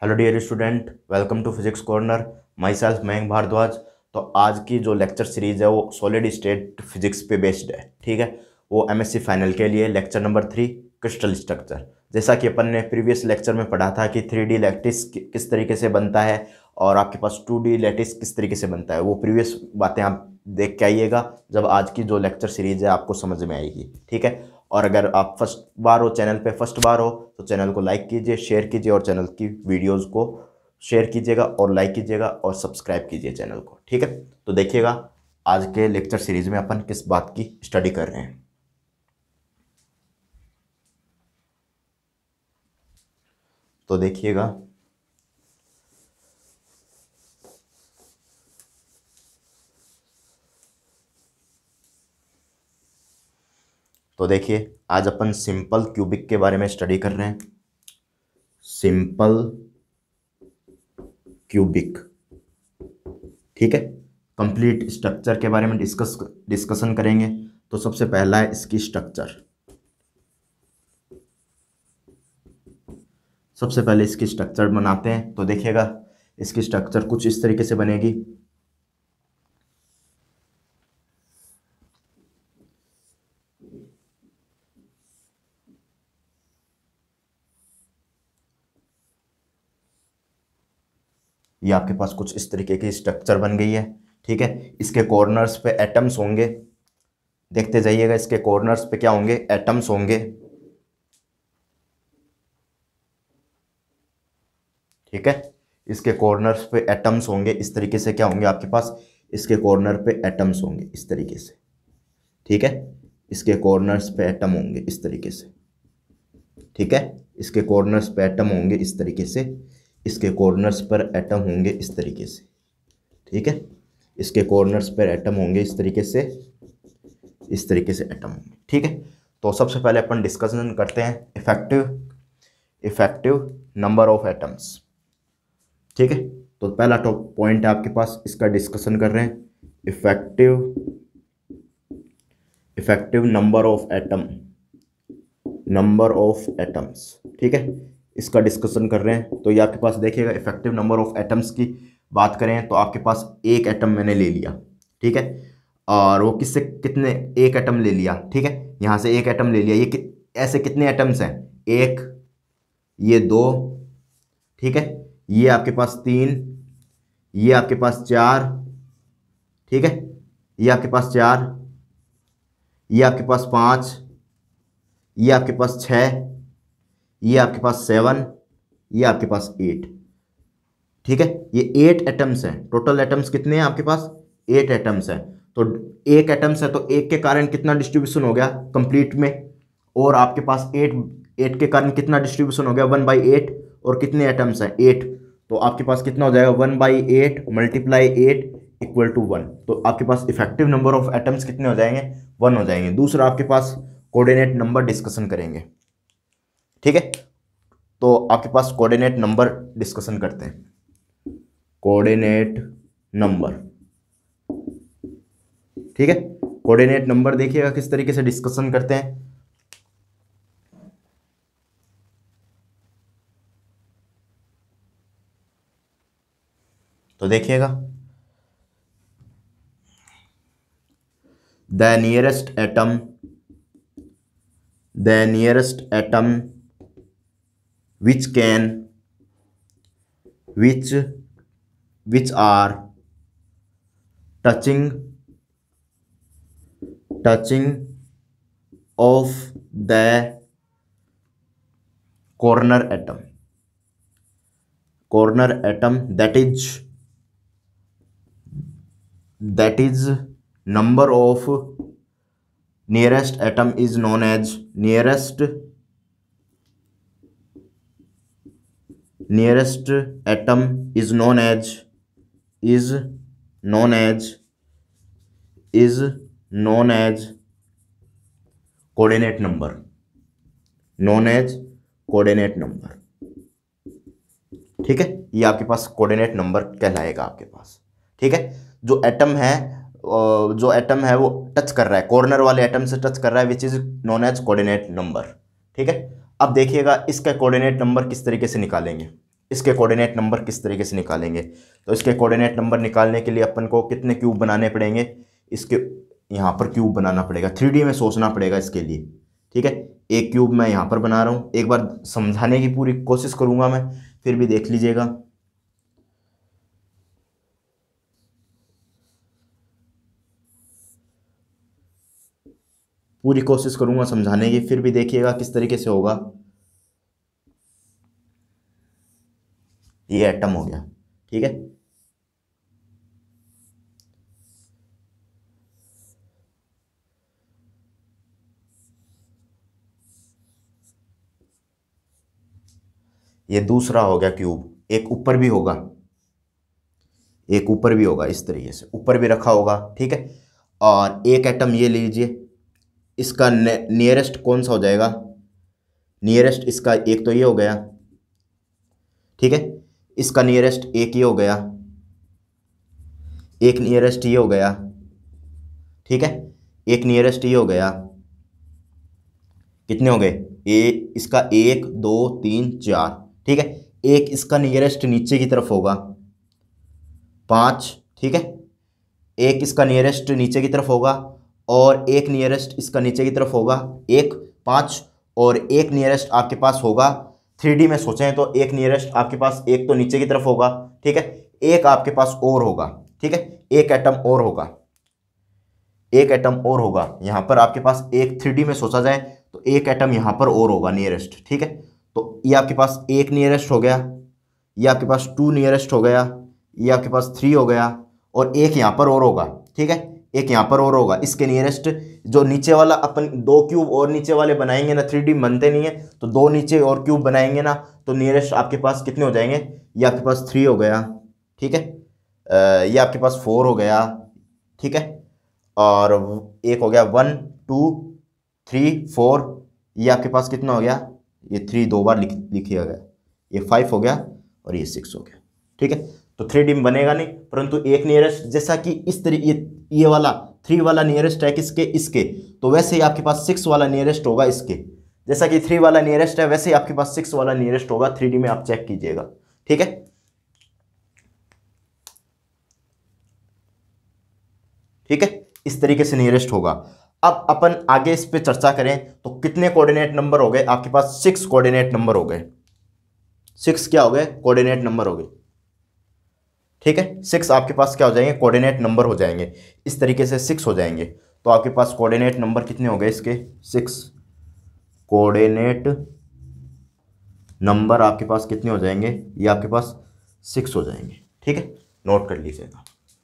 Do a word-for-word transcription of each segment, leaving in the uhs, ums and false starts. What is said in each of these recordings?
Hello dear student, welcome to physics corner. Myself Mayank Bhardwaj. तो आज की जो लेक्चर सीरीज़ है वो सॉलिड स्टेट फिजिक्स पे बेस्ड है। ठीक है, वो एमएससी फाइनल के लिए lecture number three, crystal structure. जैसा कि अपन ने प्रीवियस लेक्चर में पढ़ा था कि थ्री डी लैटिस किस तरीके से बनता है और आपके पास टू डी लैटिस किस तरीके से बनता है, वो प्रीवियस बातें आप देख के आइएगा। जब आज की जो लेक्चर सीरीज़ है आपको समझ में आएगी। ठीक है, और अगर आप फर्स्ट बार हो, चैनल पे फर्स्ट बार हो, तो चैनल को लाइक कीजिए, शेयर कीजिए और चैनल की वीडियोस को शेयर कीजिएगा और लाइक कीजिएगा और सब्सक्राइब कीजिए चैनल को। ठीक है, तो देखिएगा आज के लेक्चर सीरीज में अपन किस बात की स्टडी कर रहे हैं। तो देखिएगा, तो देखिए आज अपन सिंपल क्यूबिक के बारे में स्टडी कर रहे हैं। सिंपल क्यूबिक, ठीक है, कंप्लीट स्ट्रक्चर के बारे में डिस्कस डिस्कशन करेंगे। तो सबसे पहला है इसकी स्ट्रक्चर। सबसे पहले इसकी स्ट्रक्चर बनाते हैं। तो देखिएगा इसकी स्ट्रक्चर कुछ इस तरीके से बनेगी। ये आपके पास कुछ इस तरीके की स्ट्रक्चर बन गई है। ठीक है, इसके कॉर्नर्स पे एटम्स होंगे। देखते जाइएगा, इसके कॉर्नर्स पे क्या होंगे, एटम्स होंगे। ठीक है, इसके कॉर्नर्स पे एटम्स होंगे। इस तरीके से क्या होंगे आपके पास, इसके कॉर्नर पे एटम्स होंगे इस तरीके से। ठीक है, इसके कॉर्नर्स पे एटम होंगे इस तरीके से। ठीक है, इसके कॉर्नर्स पे एटम होंगे इस तरीके से। इसके कॉर्नर्स पर एटम होंगे इस तरीके से। ठीक है, इसके कॉर्नर्स पर एटम होंगे इस तरीके से, इस तरीके से एटम होंगे। ठीक है, तो सबसे पहले अपन डिस्कशन करते हैं effective effective number of atoms. ठीक है, तो पहला टॉप पॉइंट है आपके पास, इसका डिस्कशन कर रहे हैं। Effective effective number of atom number of atoms. ठीक है, इसका डिस्कशन कर रहे हैं। तो ये आपके पास देखिएगा, इफेक्टिव नंबर ऑफ एटम्स की बात करें तो आपके पास एक एटम मैंने ले लिया। ठीक है, और वो किससे कितने, एक एटम ले लिया। ठीक है, यहाँ से एक एटम ले लिया। ये कि, ऐसे कितने एटम्स हैं, एक, ये दो, ठीक है, ये आपके पास तीन, ये आपके पास चार, ठीक है, ये आपके पास चार, ये आपके पास पाँच, ये आपके पास छः, ये आपके पास सेवन, ये आपके पास एट। ठीक है, ये एट एटम्स हैं। टोटल एटम्स कितने हैं आपके पास, एट एटम्स हैं। तो एक एटम्स है तो एक के कारण कितना डिस्ट्रीब्यूशन हो गया कंप्लीट में, और आपके पास एट एट के कारण कितना डिस्ट्रीब्यूशन हो गया, वन बाई एट। और कितने एटम्स हैं, एट। तो आपके पास कितना हो जाएगा, one by eight multiply eight equal to one. तो आपके पास इफेक्टिव नंबर ऑफ एटम्स कितने हो जाएंगे, वन हो जाएंगे। दूसरा आपके पास कोऑर्डिनेट नंबर डिस्कशन करेंगे। ठीक है, तो आपके पास कोऑर्डिनेट नंबर डिस्कशन करते हैं। कोऑर्डिनेट नंबर, ठीक है, कोऑर्डिनेट नंबर देखिएगा किस तरीके से डिस्कशन करते हैं। तो देखिएगा, the nearest atom the nearest atom which can which which are touching touching of the corner atom corner atom that is that is number of nearest atom is known as nearest nearest atom is known as is known as is known as coordinate number known as coordinate number। ठीक है, ये आपके पास coordinate number कहलाएगा आपके पास। ठीक है, जो एटम है जो एटम है वो टच कर रहा है, कॉर्नर वाले एटम से टच कर रहा है, which is known as coordinate number. ठीक है, अब देखिएगा इसका कोऑर्डिनेट नंबर किस तरीके से निकालेंगे। इसके कोऑर्डिनेट नंबर किस तरीके से निकालेंगे। तो इसके कोऑर्डिनेट नंबर निकालने के लिए अपन को कितने क्यूब बनाने पड़ेंगे, इसके यहाँ पर क्यूब बनाना पड़ेगा, थ्री डी में सोचना पड़ेगा इसके लिए। ठीक है, एक क्यूब मैं यहाँ पर बना रहा हूँ, एक बार समझाने की पूरी कोशिश करूँगा मैं, फिर भी देख लीजिएगा। पूरी कोशिश करूँगा समझाने की, फिर भी देखिएगा किस तरीके से होगा। ये एटम हो गया। ठीक है, ये दूसरा हो गया क्यूब, एक ऊपर भी होगा, एक ऊपर भी होगा, इस तरीके से ऊपर भी रखा होगा। ठीक है, और एक एटम ये लीजिए, इसका नियरेस्ट कौन सा हो जाएगा, नियरेस्ट इसका एक तो ये हो गया। ठीक है, इसका नियरेस्ट एक ये हो गया, एक नियरेस्ट ये हो गया। ठीक है, एक नियरेस्ट ये हो गया, कितने हो गए, ए इसका एक दो तीन चार। ठीक है, एक इसका नियरेस्ट नीचे की तरफ होगा, पाँच। ठीक है, एक इसका नियरेस्ट नीचे की तरफ होगा, और एक नियरेस्ट इसका नीचे की तरफ होगा, एक पाँच, और एक नियरेस्ट आपके पास होगा, थ्री डी में सोचें तो एक नियरेस्ट आपके पास एक तो नीचे की तरफ होगा। ठीक है, एक आपके पास और होगा। ठीक है, एक एटम और होगा, एक एटम और होगा यहाँ पर आपके पास, एक थ्री डी में सोचा जाए तो एक एटम यहाँ पर और होगा नियरेस्ट। ठीक है, तो ये आपके पास एक नियरेस्ट हो गया, ये आपके पास टू नियरेस्ट हो गया, ये आपके पास थ्री हो गया, और एक यहाँ पर और होगा। ठीक है, एक यहाँ पर और होगा, इसके नियरेस्ट जो नीचे वाला अपन दो क्यूब और नीचे वाले बनाएंगे ना, थ्री डी बनते नहीं है, तो दो नीचे और क्यूब बनाएंगे ना, तो नियरेस्ट आपके पास कितने हो जाएंगे, ये आपके पास थ्री हो गया। ठीक है, ये आपके पास फोर हो गया। ठीक है, और एक हो गया वन टू थ्री फोर, ये आपके पास कितना हो गया, ये थ्री दो बार लिख लिखिया गया, ये फाइव हो गया, और ये सिक्स हो गया। ठीक है, तो थ्री डी में बनेगा नहीं, परंतु एक नियरेस्ट जैसा कि इस तरीके ये, ये वाला थ्री वाला नियरेस्ट है किसके, इसके, तो वैसे ही आपके पास सिक्स वाला नियरेस्ट होगा इसके, जैसा कि थ्री वाला नियरेस्ट है वैसे ही आपके पास सिक्स वाला नियरेस्ट होगा। थ्री डी में आप चेक कीजिएगा। ठीक है, ठीक है, इस तरीके से नियरेस्ट होगा। अब अपन आगे इस पे चर्चा करें तो कितने कोऑर्डिनेट नंबर हो गए आपके पास, सिक्स कोऑर्डिनेट नंबर हो गए, सिक्स क्या हो गए, कोऑर्डिनेट नंबर हो गए। ठीक है, सिक्स आपके पास क्या हो जाएंगे, कोऑर्डिनेट नंबर हो जाएंगे, इस तरीके से सिक्स हो जाएंगे। तो आपके पास कोऑर्डिनेट नंबर कितने हो गए इसके, सिक्स कोऑर्डिनेट नंबर आपके पास कितने हो जाएंगे, ये आपके पास सिक्स हो जाएंगे। ठीक है, नोट कर लीजिएगा।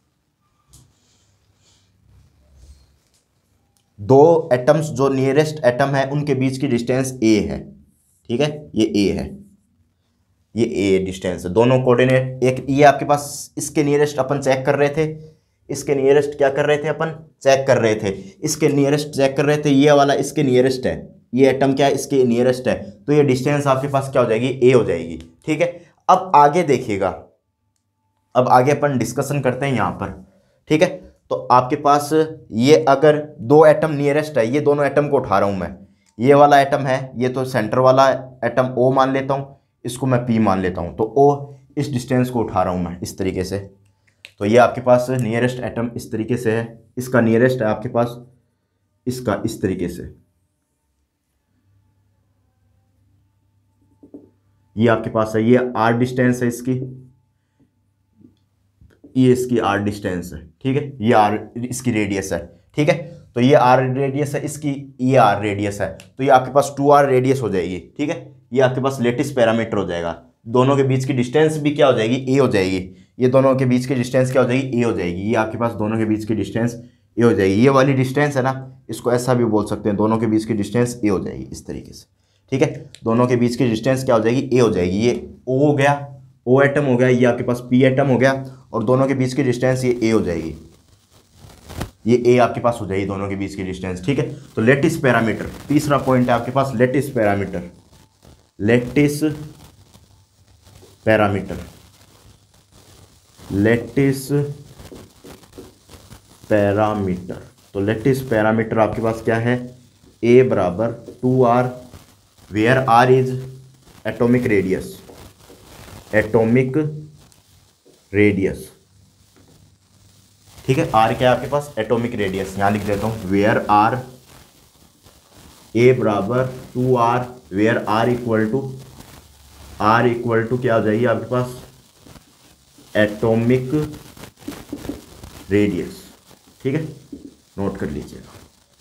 दो एटम्स जो नियरेस्ट एटम है उनके बीच की डिस्टेंस ए है। ठीक है, ये ए है, ये ए डिस्टेंस है, दोनों कोऑर्डिनेट। एक ये आपके पास इसके नियरेस्ट अपन चेक कर रहे थे, इसके नियरेस्ट क्या कर रहे थे अपन, चेक कर रहे थे, इसके नियरेस्ट चेक कर रहे थे, ये वाला इसके नियरेस्ट है, ये एटम क्या है, इसके नियरेस्ट है, तो ये डिस्टेंस आपके पास क्या हो जाएगी, ए हो जाएगी। ठीक है, अब आगे देखिएगा, अब आगे अपन डिस्कशन करते हैं यहाँ पर। ठीक है, तो आपके पास ये अगर दो एटम नियरेस्ट है, ये दोनों एटम को उठा रहा हूँ मैं, ये वाला एटम है, ये तो सेंटर वाला एटम ओ मान लेता हूँ, इसको मैं पी मान लेता हूँ, तो ओ इस डिस्टेंस को उठा रहा हूँ मैं इस तरीके से। तो ये आपके पास नियरेस्ट एटम इस तरीके से है, इसका नियरेस्ट है आपके पास इसका इस तरीके से, ये आपके पास है, ये आर डिस्टेंस है इसकी, ये इसकी आर डिस्टेंस है। ठीक है, ये आर इसकी रेडियस है। ठीक है, तो ये आर रेडियस है इसकी, ये आर रेडियस है, तो ये आपके पास टू आर रेडियस हो जाएगी। ठीक है, ये आपके पास लेटिस पैरामीटर हो जाएगा, दोनों के बीच की डिस्टेंस भी क्या हो जाएगी, ए हो जाएगी, ये दोनों के बीच की डिस्टेंस क्या हो जाएगी, ए हो जाएगी, ये आपके पास दोनों के बीच की डिस्टेंस ए हो जाएगी। ये वाली डिस्टेंस है ना, इसको ऐसा भी बोल सकते हैं, दोनों के बीच की डिस्टेंस ए हो जाएगी इस तरीके से। ठीक है, दोनों के बीच की डिस्टेंस क्या हो जाएगी, ए हो जाएगी। ये ओ हो गया, ओ एटम हो गया, ये आपके पास पी एटम हो गया, और दोनों के बीच की डिस्टेंस ये ए हो जाएगी, ये ए आपके पास हो जाएगी दोनों के बीच की डिस्टेंस। ठीक है, तो लेटिस पैरामीटर तीसरा पॉइंट है आपके पास, lattice parameter, lattice parameter, lattice parameter. तो लेटिस पैरामीटर आपके पास क्या है, ए बराबर two R, where R is atomic radius, atomic radius. ठीक है, आर क्या है आपके पास, एटॉमिक रेडियस। यहां लिख देता हूं वेयर आर, ए बराबर two R, where R equal to, R equal to क्या हो जाएगी आपके पास, एटॉमिक रेडियस। ठीक है, नोट कर लीजिएगा।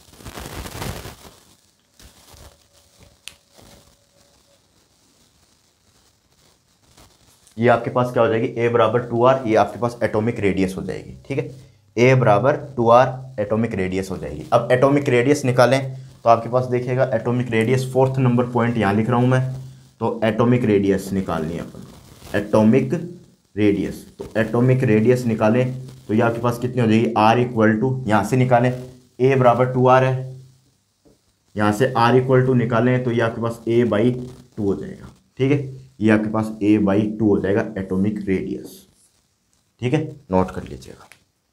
ये आपके पास क्या हो जाएगी, ए बराबर टू आर, ये आपके पास एटॉमिक रेडियस हो जाएगी। ठीक है, ए बराबर टू आर एटॉमिक रेडियस हो जाएगी। अब एटॉमिक रेडियस निकालें तो आपके पास देखिएगा atomic radius, fourth number point यहाँ लिख रहा हूँ मैं। तो एटॉमिक रेडियस निकालनी है अपन, एटॉमिक रेडियस। तो एटॉमिक रेडियस निकालें तो ये आपके पास कितनी हो जाएगी, आर इक्वल टू, यहाँ से निकालें ए बराबर टू आर है, यहाँ से आर इक्वल टू निकालें तो ये आपके पास ए बाई टू हो जाएगा। ठीक है, ये आपके पास ए बाई टू हो जाएगा एटॉमिक रेडियस। ठीक है, नोट कर लीजिएगा,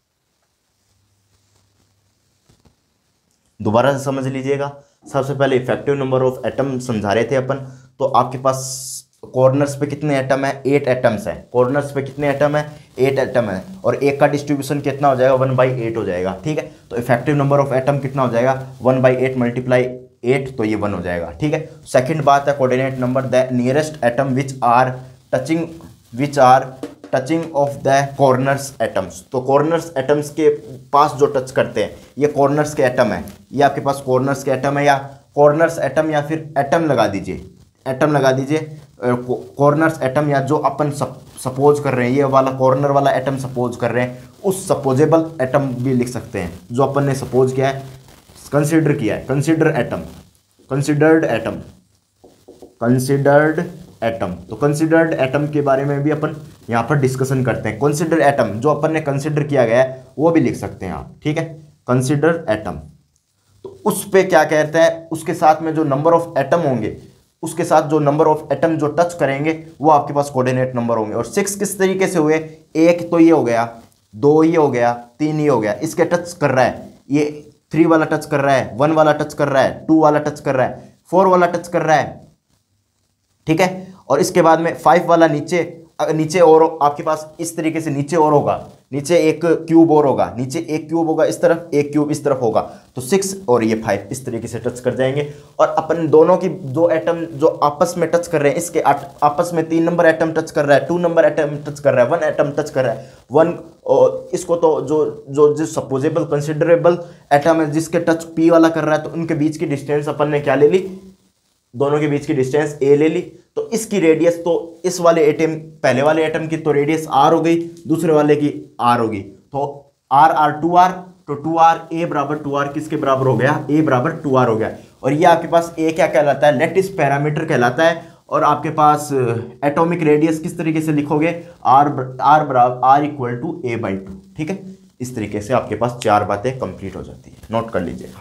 दोबारा से समझ लीजिएगा। सबसे पहले इफेक्टिव नंबर ऑफ एटम समझा रहे थे अपन। तो आपके पास कॉर्नर्स पे कितने एटम है, एट एटम्स है। कॉर्नर्स पे कितने एटम है, एट एटम है, और एक का डिस्ट्रीब्यूशन कितना हो जाएगा, वन बाई एट हो जाएगा। ठीक है, तो इफेक्टिव नंबर ऑफ एटम कितना हो जाएगा, one by eight multiply eight, तो ये वन हो जाएगा। ठीक है, सेकंड बात है coordinate number, the nearest atom which are touching, which are touching of the corners atoms. तो कॉर्नर्स एटम्स के पास जो टच करते हैं ये कॉर्नर्स के एटम है, ये आपके पास कॉर्नर्स के एटम है, या कॉर्नर्स एटम, या फिर एटम लगा दीजिए, एटम लगा दीजिए, कॉर्नर्स एटम, या जो अपन सपोज कर रहे हैं, ये वाला कॉर्नर वाला एटम सपोज कर रहे हैं, उस सपोजेबल एटम भी लिख सकते हैं जो अपन ने सपोज किया है, कंसिडर किया है, consider atom, considered atom, considered atom. तो कंसिडर्ड एटम के बारे में भी अपन यहाँ पर डिस्कशन करते हैं। कंसिडर एटम जो अपन ने कंसिडर किया गया है वो भी लिख सकते हैं आप। ठीक है, कंसिडर एटम, तो उस पे क्या कहते हैं, उसके साथ में जो नंबर ऑफ एटम होंगे, उसके साथ जो नंबर ऑफ एटम जो टच करेंगे वो आपके पास कोऑर्डिनेट नंबर होंगे। और सिक्स किस तरीके से हुए, एक तो ये हो गया, दो ये हो गया, तीन ये हो गया, इसके टच कर रहा है, ये थ्री वाला टच कर रहा है, वन वाला टच कर रहा है, टू वाला टच कर रहा है, फोर वाला टच कर रहा है। ठीक है, और इसके बाद में फाइव वाला नीचे, नीचे और आपके पास इस तरीके से नीचे और होगा, नीचे एक क्यूब और होगा, नीचे एक क्यूब होगा इस तरफ, एक क्यूब इस तरफ होगा, तो सिक्स और ये फाइव इस तरीके से टच कर जाएंगे। और अपन दोनों की दो एटम जो आपस में टच कर रहे हैं, इसके आपस में तीन नंबर एटम टच कर रहा है, टू नंबर एटम टच कर रहा है, वन एटम टच कर रहा है, वन, और इसको तो जो जो जो सपोजेबल कंसिडरेबल एटम है जिसके टच पी वाला कर रहा है, तो उनके बीच की डिस्टेंस अपन ने क्या ले ली, दोनों के बीच की डिस्टेंस ए ले ली। तो इसकी रेडियस, तो इस वाले एटम, पहले वाले एटम की तो रेडियस आर हो गई, दूसरे वाले की आर होगी, तो आर आर टू आर, तो टू आर, ए बराबर टू आर किसके बराबर हो गया, ए बराबर टू आर हो गया। और ये आपके पास ए क्या कहलाता है, लेटिस पैरामीटर कहलाता है। और आपके पास एटॉमिक रेडियस किस तरीके से लिखोगे, आर आर बराबर R equal to A by two. ठीक है, इस तरीके से आपके पास चार बातें कंप्लीट हो जाती है, नोट कर लीजिएगा।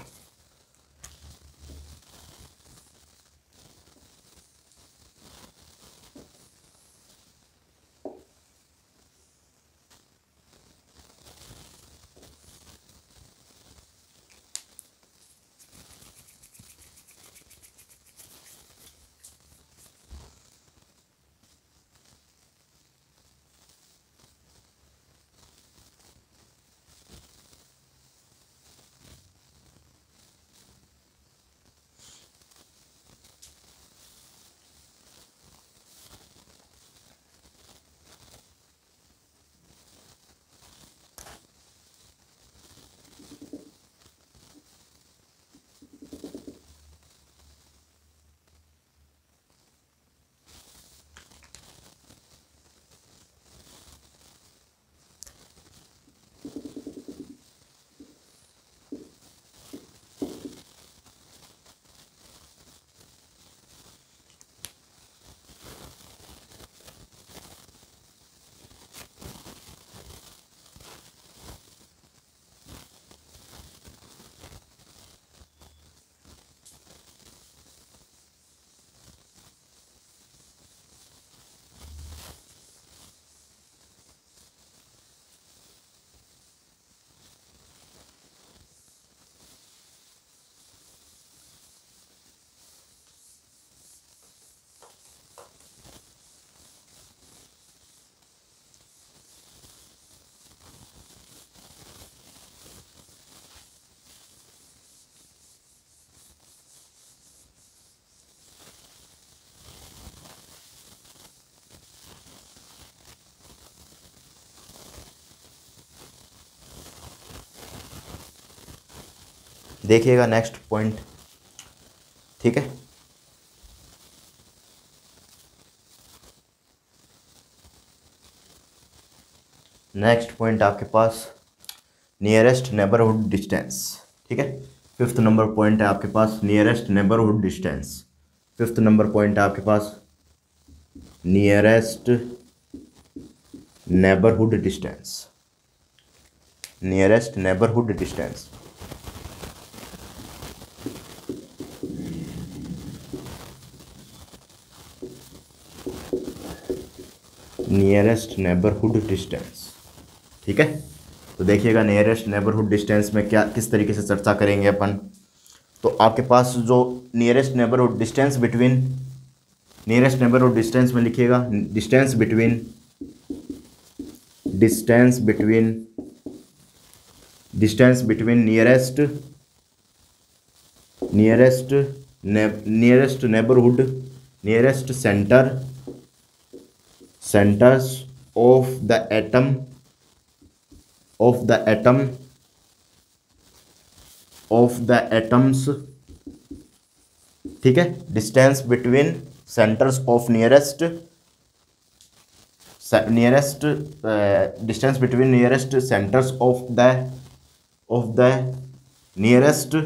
देखिएगा नेक्स्ट पॉइंट, ठीक है। नेक्स्ट पॉइंट आपके पास नियरेस्ट नेबरहुड डिस्टेंस, ठीक है। फिफ्थ नंबर पॉइंट है आपके पास nearest neighbourhood distance. Fifth number point है आपके पास nearest neighbourhood distance, nearest neighbourhood distance. Nearest neighbourhood distance, ठीक है। तो देखिएगा नियरेस्ट नेबरहुड डिस्टेंस में क्या किस तरीके से चर्चा करेंगे अपन। तो आपके पास जो nearest neighbourhood distance between, nearest neighbourhood distance में लिखिएगा distance between, distance between distance between nearest nearest nearest neighbourhood nearest centre centers of the atom of the atom of the atoms, ठीक है। Distance between centres of nearest nearest distance between nearest centres of the of the nearest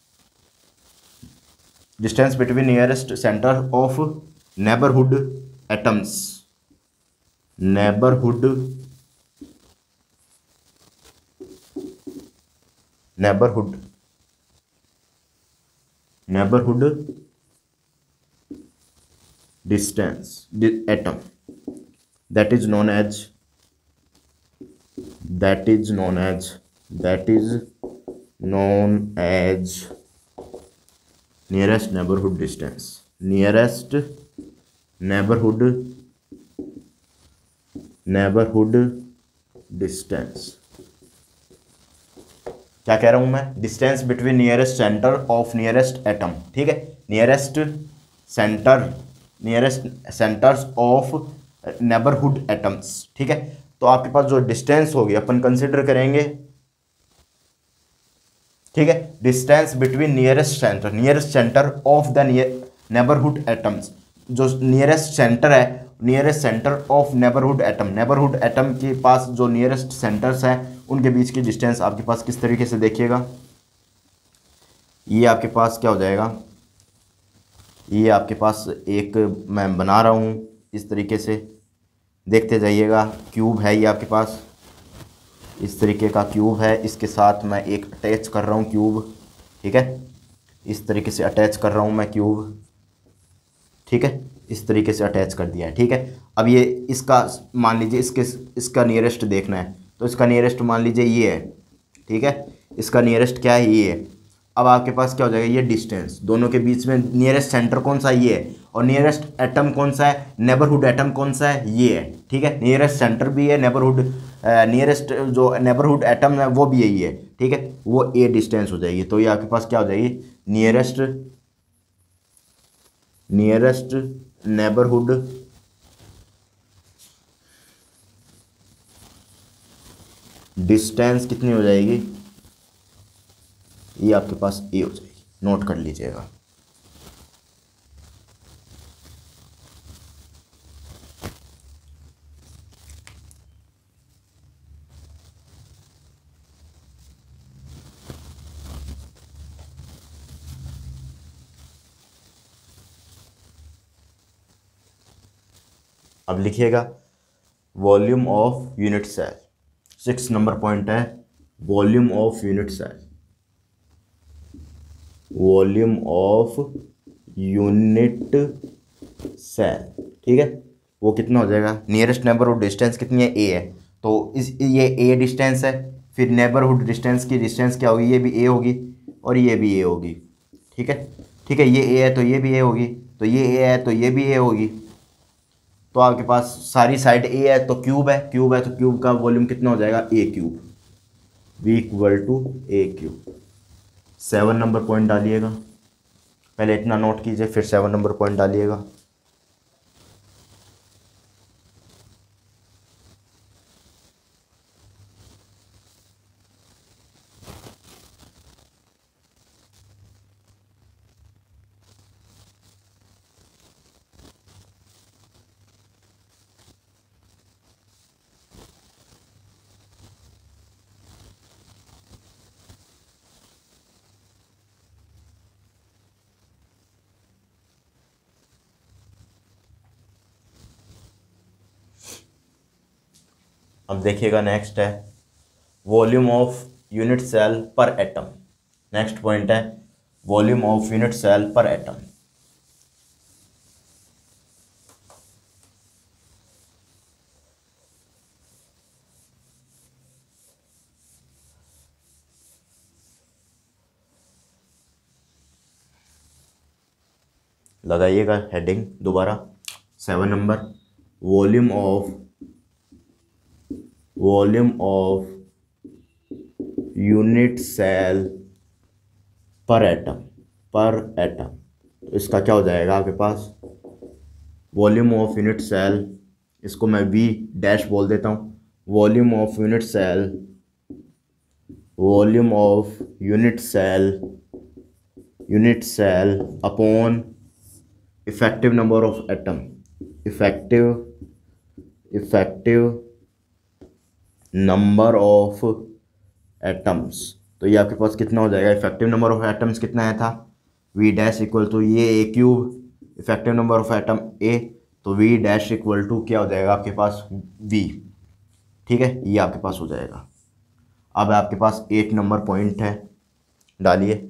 distance between nearest centre of neighbourhood atoms, neighbourhood neighbourhood neighbourhood distance atom, that is known as that is known as that is known as nearest neighborhood distance, nearest neighborhood neighborhood distance। क्या कह रहा हूं मैं, distance between nearest centre of nearest atom, ठीक है। Nearest centre nearest centres of neighbourhood atoms, ठीक है। तो आपके पास जो डिस्टेंस होगी अपन कंसिडर करेंगे, ठीक है, distance between nearest centre nearest centre of the neighbourhood atoms. जो नियरेस्ट सेंटर है, nearest centre of neighbourhood atom, neighbourhood atom के पास जो नियरेस्ट सेंटर्स हैं उनके बीच की डिस्टेंस आपके पास किस तरीके से देखिएगा। ये आपके पास क्या हो जाएगा, ये आपके पास एक मैं बना रहा हूँ इस तरीके से, देखते जाइएगा। क्यूब है ये आपके पास, इस तरीके का क्यूब है, इसके साथ मैं एक अटैच कर रहा हूँ क्यूब, ठीक है। इस तरीके से अटैच कर रहा हूँ मैं क्यूब, ठीक है। इस तरीके से अटैच कर दिया है, ठीक है। अब ये इसका मान लीजिए इसके इसका नियरेस्ट देखना है, तो इसका नियरेस्ट मान लीजिए ये है, ठीक है। इसका नियरेस्ट क्या है, ये है। अब आपके पास क्या हो जाएगा, ये डिस्टेंस दोनों के बीच में नियरेस्ट सेंटर कौन सा, ये है। और नियरेस्ट एटम कौन सा है, नेबरहुड एटम कौन सा है, ये है, ठीक है। नियरेस्ट सेंटर भी है, नेबरहुड नियरेस्ट जो नेबरहुड एटम है वो भी यही है, ठीक है। वो ए डिस्टेंस हो जाएगी। तो ये आपके पास क्या हो जाएगी, नियरेस्ट नियरेस्ट नेबरहुड डिस्टेंस कितनी हो जाएगी, ये आपके पास ए हो जाएगी, नोट कर लीजिएगा। अब लिखिएगा volume of unit cell, six number point है volume of unit cell, volume of unit cell, ठीक है। वो कितना हो जाएगा, नियरेस्ट नेबरहुड डिस्टेंस कितनी है, ए है। तो इस ये ए डिस्टेंस है, फिर नेबरहुड डिस्टेंस की डिस्टेंस क्या होगी, ये भी ए होगी और ये भी ए होगी, ठीक है। ठीक है, ये ए है तो ये भी ए होगी, तो ये ए है तो ये भी ए होगी। तो आपके पास सारी साइड ए है तो क्यूब है, क्यूब है तो क्यूब का वॉल्यूम कितना हो जाएगा, A cube, V equal to A cube. Seven number point डालिएगा, पहले इतना नोट कीजिए फिर सेवन नंबर पॉइंट डालिएगा। अब देखिएगा नेक्स्ट है volume of unit cell per atom. Next point है volume of unit cell per atom. लगाइएगा हेडिंग दोबारा, seven number, volume of volume of unit cell per atom per atom. तो इसका क्या हो जाएगा आपके पास वॉल्यूम ऑफ यूनिट सेल, इसको मैं वी डैश बोल देता हूँ, volume of unit cell volume of unit cell unit cell upon effective number of atom effective effective number of atoms. तो ये आपके पास कितना हो जाएगा, इफेक्टिव नंबर ऑफ एटम्स कितना आया था वी डैश इक्वल टू ये A cube, effective number of atom A, तो वी डैश इक्वल टू क्या हो जाएगा आपके पास वी। ठीक है, ये आपके पास हो जाएगा। अब आपके पास एट नंबर पॉइंट है, डालिए।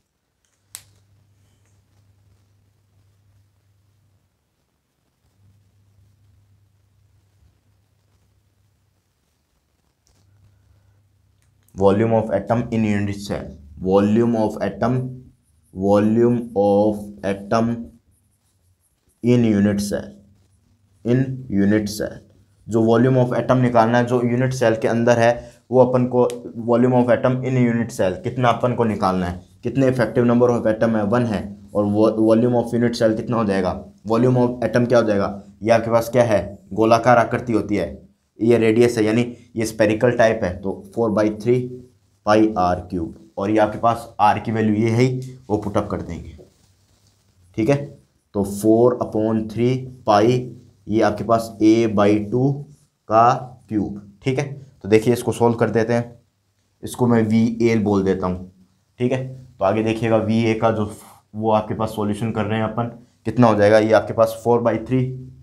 Volume of atom in unit cell, volume of atom volume of atom in unit cell in unit cell. जो वॉल्यूम ऑफ एटम निकालना है जो यूनिट सेल के अंदर है वो अपन को volume of atom in unit cell कितना अपन को निकालना है, कितने इफेक्टिव नंबर ऑफ एटम है वन है, और वॉल्यूम ऑफ यूनिट सेल कितना हो जाएगा, वॉल्यूम ऑफ एटम क्या हो जाएगा, ये आपके पास क्या है गोलाकार आकृति होती है, ये रेडियस है यानी ये स्पेरिकल टाइप है, तो four by three pi R cube, और ये आपके पास आर की वैल्यू ये है वो पुटअप कर देंगे। ठीक है, तो फोर अपॉन थ्री पाई ये आपके पास ए बाई टू का क्यूब। ठीक है, तो देखिए इसको सोल्व कर देते हैं, इसको मैं वी ए बोल देता हूँ। ठीक है, तो आगे देखिएगा वी ए का जो वो आपके पास सॉल्यूशन कर रहे हैं अपन, कितना हो जाएगा, ये आपके पास four by three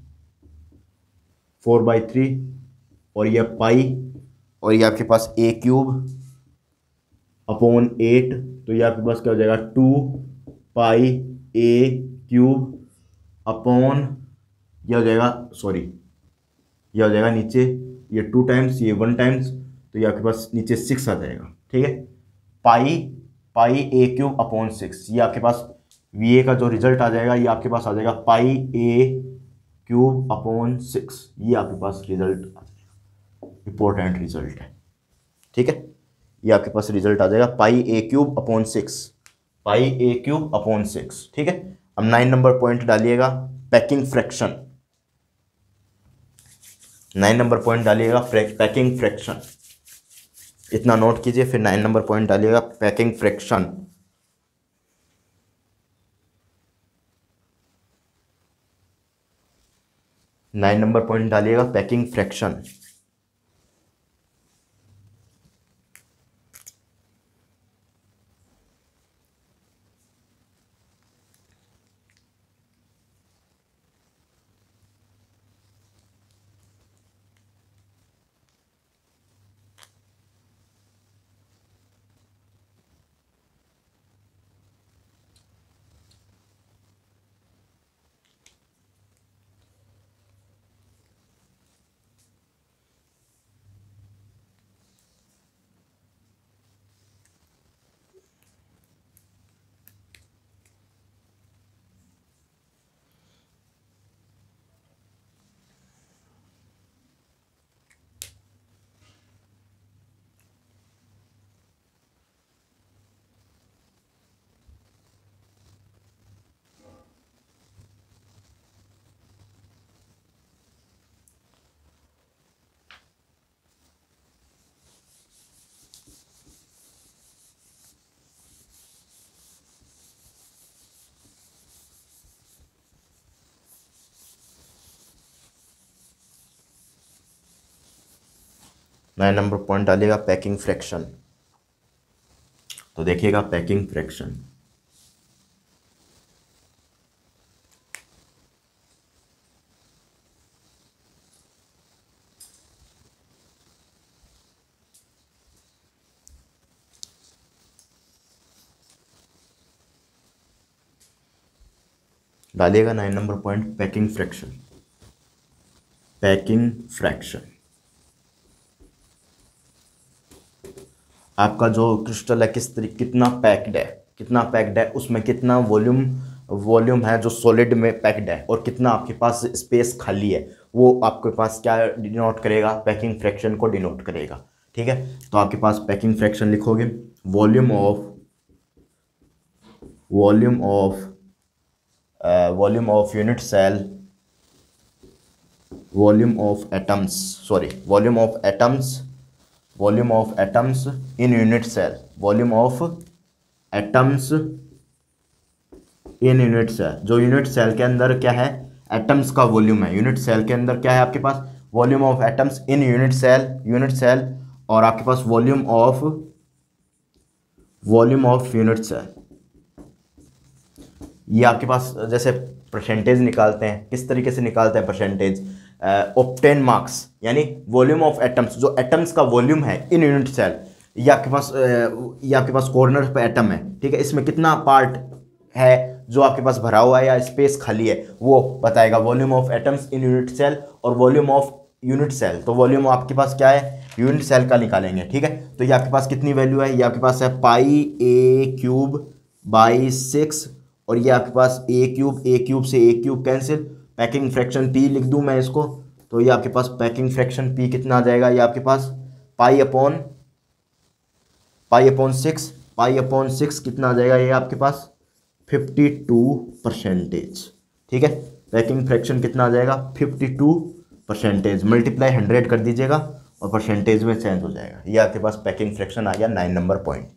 four by three और ये पाई और ये आपके पास ए क्यूब अपॉन एट, तो ये आपके पास क्या हो जाएगा टू पाई ए क्यूब अपॉन यह हो जाएगा सॉरी यह हो जाएगा नीचे ये टू टाइम्स ये वन टाइम्स, तो ये आपके पास नीचे सिक्स आ जाएगा। ठीक है, पाई पाई ए क्यूब अपॉन सिक्स, ये आपके पास वी ए का जो रिजल्ट आ जाएगा ये आपके पास आ जाएगा पाई ए क्यूब अपॉन सिक्स, ये आपके पास रिजल्ट आ जाएगा, इंपॉर्टेंट रिजल्ट है। ठीक है, ये आपके पास रिजल्ट आ जाएगा पाई ए क्यूब अपॉन सिक्स पाई ए क्यूब अपॉन सिक्स। ठीक है, अब नाइन नंबर पॉइंट डालिएगा packing fraction, nine number point डालिएगा पैकिंग फ्रैक्शन, इतना नोट कीजिए, फिर नाइन नंबर पॉइंट डालिएगा packing fraction. Nine number point डालिएगा packing fraction. Nine number point डालिएगा पैकिंग फ्रैक्शन। तो देखिएगा पैकिंग फ्रैक्शन, डालिएगा nine number point, packing fraction. Packing fraction आपका जो क्रिस्टल है किस तरीके कितना पैक्ड है, कितना पैक्ड है, उसमें कितना वॉल्यूम वॉल्यूम है जो सॉलिड में पैक्ड है, और कितना आपके पास स्पेस खाली है, वो आपके पास क्या डिनोट करेगा, पैकिंग फ्रैक्शन को डिनोट करेगा। ठीक है, तो आपके पास पैकिंग फ्रैक्शन लिखोगे volume of volume of volume of unit cell, volume of atoms, sorry volume of atoms, volume of atoms in unit cell, volume of atoms in unit cell. जो unit cell के अंदर क्या है, atoms का volume है, unit cell के अंदर क्या है आपके पास, volume of atoms in unit cell, unit cell, और आपके पास volume of volume of unit cell. ये आपके पास जैसे परसेंटेज निकालते हैं, किस तरीके से निकालते हैं परसेंटेज, ऑब्टेन मार्क्स, यानी वॉल्यूम ऑफ एटम्स, जो एटम्स का वॉल्यूम है इन यूनिट सेल, ये आपके पास ये आपके पास कॉर्नर पे एटम है। ठीक है, इसमें कितना पार्ट है जो आपके पास भरा हुआ है या स्पेस खाली है, वो बताएगा volume of atoms in unit cell और वॉल्यूम ऑफ यूनिट सेल। तो वॉल्यूम आपके पास क्या है, यूनिट सेल का निकालेंगे। ठीक है, तो ये आपके पास कितनी वैल्यू है, ये आपके पास है pi A cube by six, और ये आपके पास ए क्यूब, ए क्यूब से ए cube cancel, packing fraction P लिख दूं मैं इसको, तो ये आपके पास पैकिंग फ्रैक्शन पी कितना आ जाएगा, ये आपके पास pi upon pi upon six, pi upon six कितना आ जाएगा, ये आपके पास फिफ्टी टू परसेंटेज। ठीक है, पैकिंग फ्रैक्शन कितना आ जाएगा, fifty two percentage, multiply hundred कर दीजिएगा और परसेंटेज में चेंज हो जाएगा। ये आपके पास पैकिंग फ्रैक्शन आ गया नाइन नंबर पॉइंट।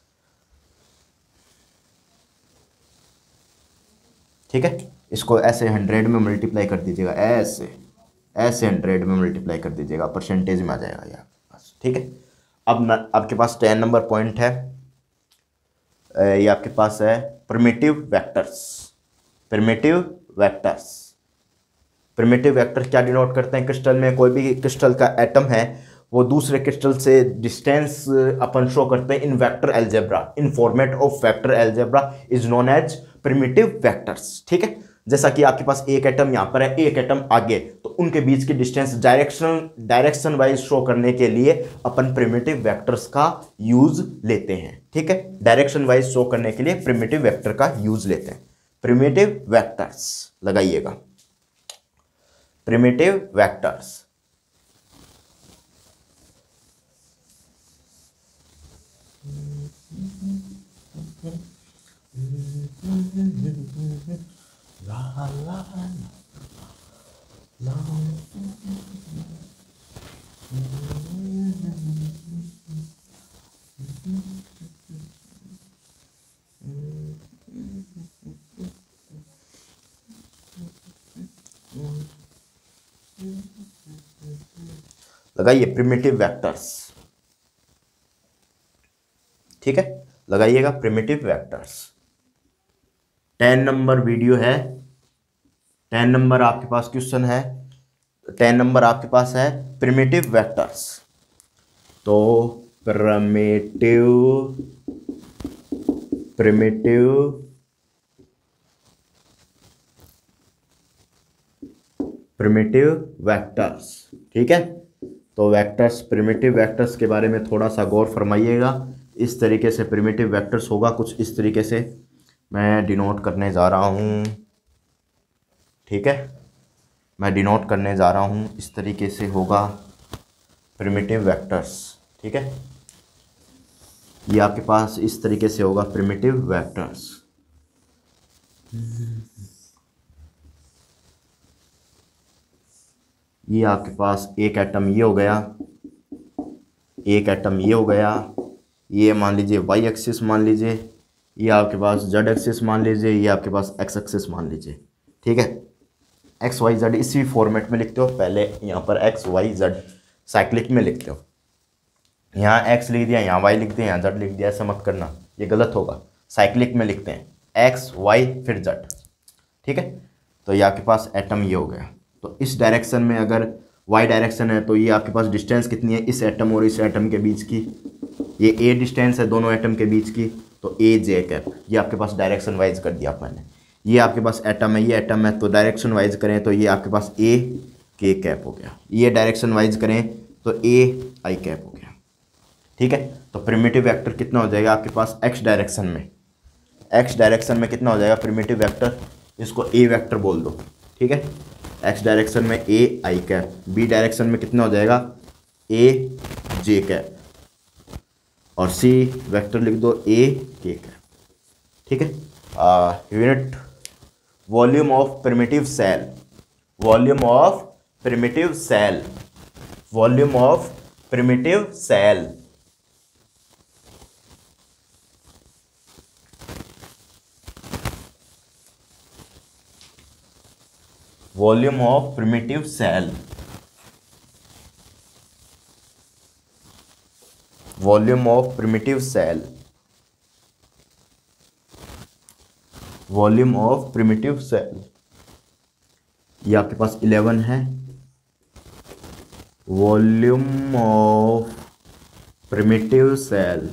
ठीक है, इसको ऐसे हंड्रेड में मल्टीप्लाई कर दीजिएगा, ऐसे ऐसे हंड्रेड में मल्टीप्लाई कर दीजिएगा, परसेंटेज में आ जाएगा ये आपके पास। ठीक है, अब न, आपके पास टेन नंबर पॉइंट है, ये आपके पास है primitive vectors. Primitive vectors, primitive vector क्या डिनोट करते हैं, क्रिस्टल में कोई भी क्रिस्टल का एटम है वो दूसरे क्रिस्टल से डिस्टेंस अपन शो करते हैं in vector algebra, in format of vector algebra is known as primitive vectors. ठीक है, जैसा कि आपके पास एक एटम यहाँ पर है, एक एटम आगे, तो उनके बीच की distance direction direction wise show करने के लिए अपन प्रिमिटिव वेक्टर्स का यूज लेते हैं। ठीक है, डायरेक्शन वाइज शो करने के लिए प्रिमिटिव वेक्टर का यूज लेते हैं। प्रिमिटिव वेक्टर्स लगाइएगा, प्रिमिटिव वेक्टर्स। ला ला ला लगाइए प्रिमिटिव वेक्टर्स। ठीक है, लगाइएगा primitive vectors. Ten number video है, टेन नंबर आपके पास क्वेश्चन है, टेन नंबर आपके पास है प्रिमिटिव वेक्टर्स। तो प्रिमिटिव प्रिमिटिव प्रिमिटिव वेक्टर्स। ठीक है, तो वेक्टर्स, प्रिमिटिव वेक्टर्स के बारे में थोड़ा सा गौर फरमाइएगा। इस तरीके से प्रिमिटिव वेक्टर्स होगा, कुछ इस तरीके से मैं डिनोट करने जा रहा हूँ। ठीक है, मैं डिनोट करने जा रहा हूँ, इस तरीके से होगा प्रिमिटिव वेक्टर्स। ठीक है, ये आपके पास इस तरीके से होगा प्रिमिटिव वेक्टर्स। ये आपके पास एक एटम ये हो गया, एक एटम ये हो गया, ये मान लीजिए वाई एक्सिस मान लीजिए, ये आपके पास जेड एक्सिस मान लीजिए, ये आपके पास एक्स एक्सिस मान लीजिए। ठीक है, एक्स वाई जेड इसी फॉर्मेट में लिखते हो, पहले यहाँ पर एक्स वाई जेड साइक्लिक में लिखते हो, यहाँ एक्स लिख दिया, यहाँ वाई लिख दिया, यहाँ जेड लिख दिया, ऐसा मत करना, ये गलत होगा। साइक्लिक में लिखते हैं एक्स वाई फिर जेड। ठीक है, तो ये आपके पास एटम ये हो गया। तो इस डायरेक्शन में अगर वाई डायरेक्शन है तो ये आपके पास डिस्टेंस कितनी है इस एटम और इस एटम के बीच की, ये ए डिस्टेंस है दोनों एटम के बीच की, तो ए जे कैप, ये आपके पास डायरेक्शन वाइज कर दिया मैंने। ये आपके पास एटम है, ये एटम है, तो डायरेक्शन वाइज करें तो ये आपके पास ए के कैप हो गया, ये डायरेक्शन वाइज करें तो ए आई कैप हो गया। ठीक है, तो प्रिमिटिव वेक्टर कितना हो जाएगा आपके पास एक्स डायरेक्शन में, एक्स डायरेक्शन में कितना हो जाएगा प्रिमिटिव वेक्टर, इसको ए वेक्टर बोल दो। ठीक है, एक्स डायरेक्शन में A I cap, B direction में कितना हो जाएगा ए जे कैप, और सी वेक्टर लिख दो ए के कैप। ठीक है, unit volume of primitive cell, volume of primitive cell, volume of primitive cell, volume of primitive cell, volume of primitive cell, volume of primitive cell, ये आपके पास eleven है। Volume of primitive cell,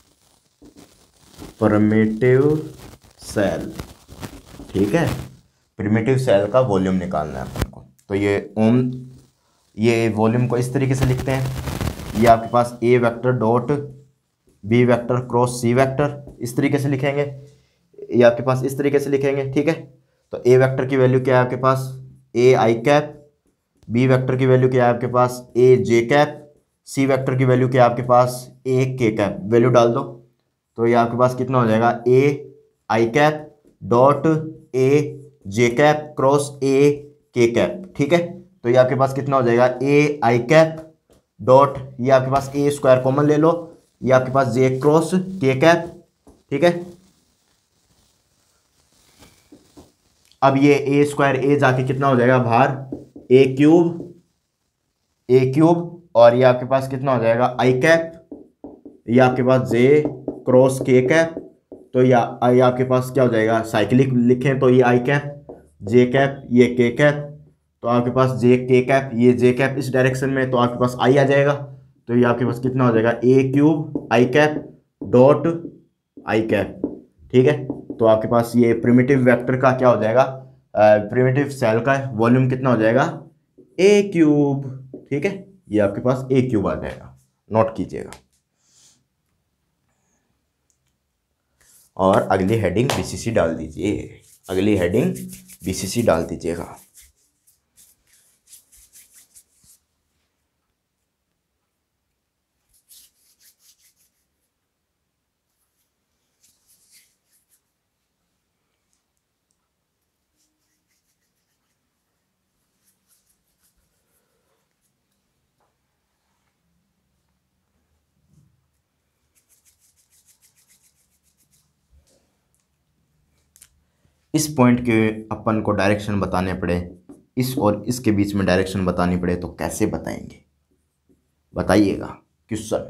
primitive cell. ठीक है, primitive cell का volume निकालना है अपन को, तो ये ओम, ये वॉल्यूम को इस तरीके से लिखते हैं, ये आपके पास A vector dot B vector cross C vector, इस तरीके से लिखेंगे, ये आपके पास इस तरीके से लिखेंगे। ठीक है, तो ए वेक्टर की वैल्यू क्या है आपके पास A I cap, B vector की वैल्यू क्या है आपके पास A J cap, C vector की वैल्यू क्या है आपके पास ए के कैप, वैल्यू डाल दो, तो ये आपके पास कितना हो जाएगा A I cap dot A J cap cross A K cap. ठीक है, तो ये आपके पास कितना हो जाएगा ए आई कैप डॉट, ये आपके पास ए स्क्वायर कॉमन ले लो, ये आपके पास जे क्रॉस के कैप। ठीक है, अब ये ए स्क्वायर ए जाके कितना हो जाएगा बाहर ए क्यूब, ए क्यूब, और ये आपके पास कितना हो जाएगा आई कैप, ये आपके पास जे क्रॉस के कैप, तो या ये आपके पास क्या हो जाएगा साइक्लिक लिखें तो ये आई कैप, जे कैप, ये के कैप, तो आपके पास जे के कैप, ये जे कैप इस डायरेक्शन में, तो आपके पास आई आ जाएगा, तो ये आपके पास कितना हो जाएगा A cube I cap dot I cap. ठीक है, तो आपके पास ये प्रिमिटिव वेक्टर का क्या हो जाएगा, प्रिमिटिव सेल का वॉल्यूम कितना हो जाएगा ए क्यूब। ठीक है, ये आपके पास ए क्यूब आ जाएगा, नोट कीजिएगा। और अगली हेडिंग बीसीसी डाल दीजिए, अगली हेडिंग बीसीसी डाल दीजिएगा। इस पॉइंट के अपन को डायरेक्शन बताने पड़े, इस और इसके बीच में डायरेक्शन बतानी पड़े तो कैसे बताएंगे, बताइएगा क्वेश्चन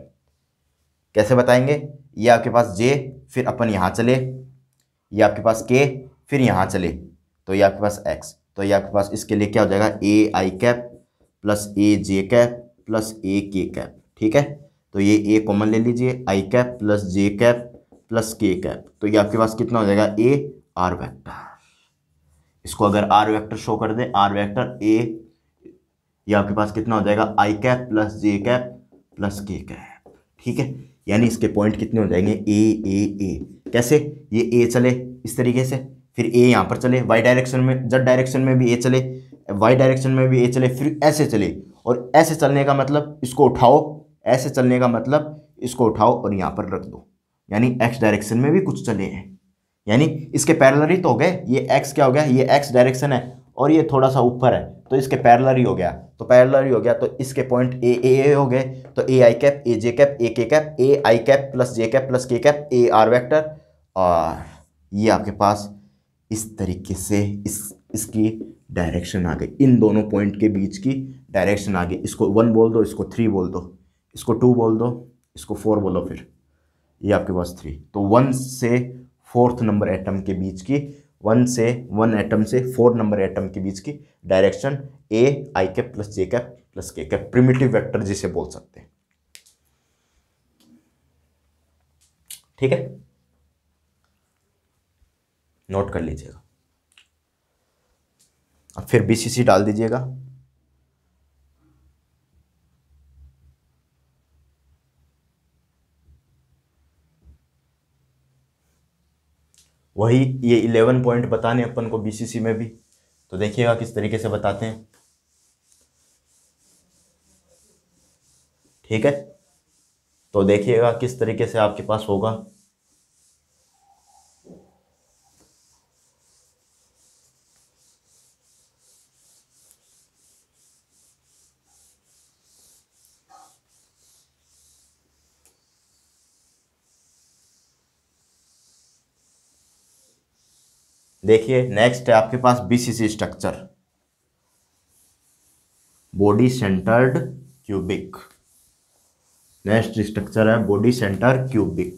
कैसे बताएंगे। ये आपके पास जे, फिर अपन यहाँ चले, ये आपके पास के, फिर यहाँ चले, तो ये आपके पास एक्स, तो ये आपके पास इसके लिए क्या हो जाएगा A I cap plus A J cap plus A K cap. ठीक है, तो ये ए कॉमन ले लीजिए, I cap plus J cap plus के कैप, तो ये आपके पास कितना हो जाएगा ए आर वेक्टर। इसको अगर आर वेक्टर शो कर दे, आर वेक्टर ए, ये आपके पास कितना हो जाएगा आई कैप प्लस जे कैप प्लस के कैप। ठीक है, यानी इसके पॉइंट कितने हो जाएंगे ए ए ए। कैसे, ये ए चले इस तरीके से, फिर ए यहाँ पर चले वाई डायरेक्शन में, जेड डायरेक्शन में भी ए चले, वाई डायरेक्शन में भी ए चले, फिर ऐसे चले, और ऐसे चलने का मतलब इसको उठाओ, ऐसे चलने का मतलब इसको उठाओ और यहाँ पर रख दो, यानी एक्स डायरेक्शन में भी कुछ चले हैं, यानी इसके पैरेलल ही तो हो गए। ये एक्स क्या हो गया, ये एक्स डायरेक्शन है और ये थोड़ा सा ऊपर है, तो इसके पैरेलल ही हो गया, तो पैरेलल ही हो गया, तो इसके पॉइंट ए ए ए हो गए, तो ए I cap A J cap A K cap, A I cap plus J cap plus के कैप, ए आर वेक्टर, और ये आपके पास इस तरीके से इस इसकी डायरेक्शन आ गई, इन दोनों पॉइंट के बीच की डायरेक्शन आ गई। इसको वन बोल दो, इसको थ्री बोल दो, इसको टू बोल दो, इसको फोर बोलो, फिर ये आपके पास थ्री, तो वन से फोर्थ नंबर एटम के बीच की, वन से वन एटम से फोर नंबर एटम के बीच की direction A I cap plus J cap plus के कैप, प्रिमिटिव वेक्टर जिसे बोल सकते हैं। ठीक है, नोट कर लीजिएगा। अब फिर बीसीसी डाल दीजिएगा। वही ये इलेवन पॉइंट बताने अपन को बीसीसी में भी, तो देखिएगा किस तरीके से बताते हैं। ठीक है, तो देखिएगा किस तरीके से आपके पास होगा। देखिए नेक्स्ट है आपके पास BCC structure, body centered cubic. Next structure है body center cubic.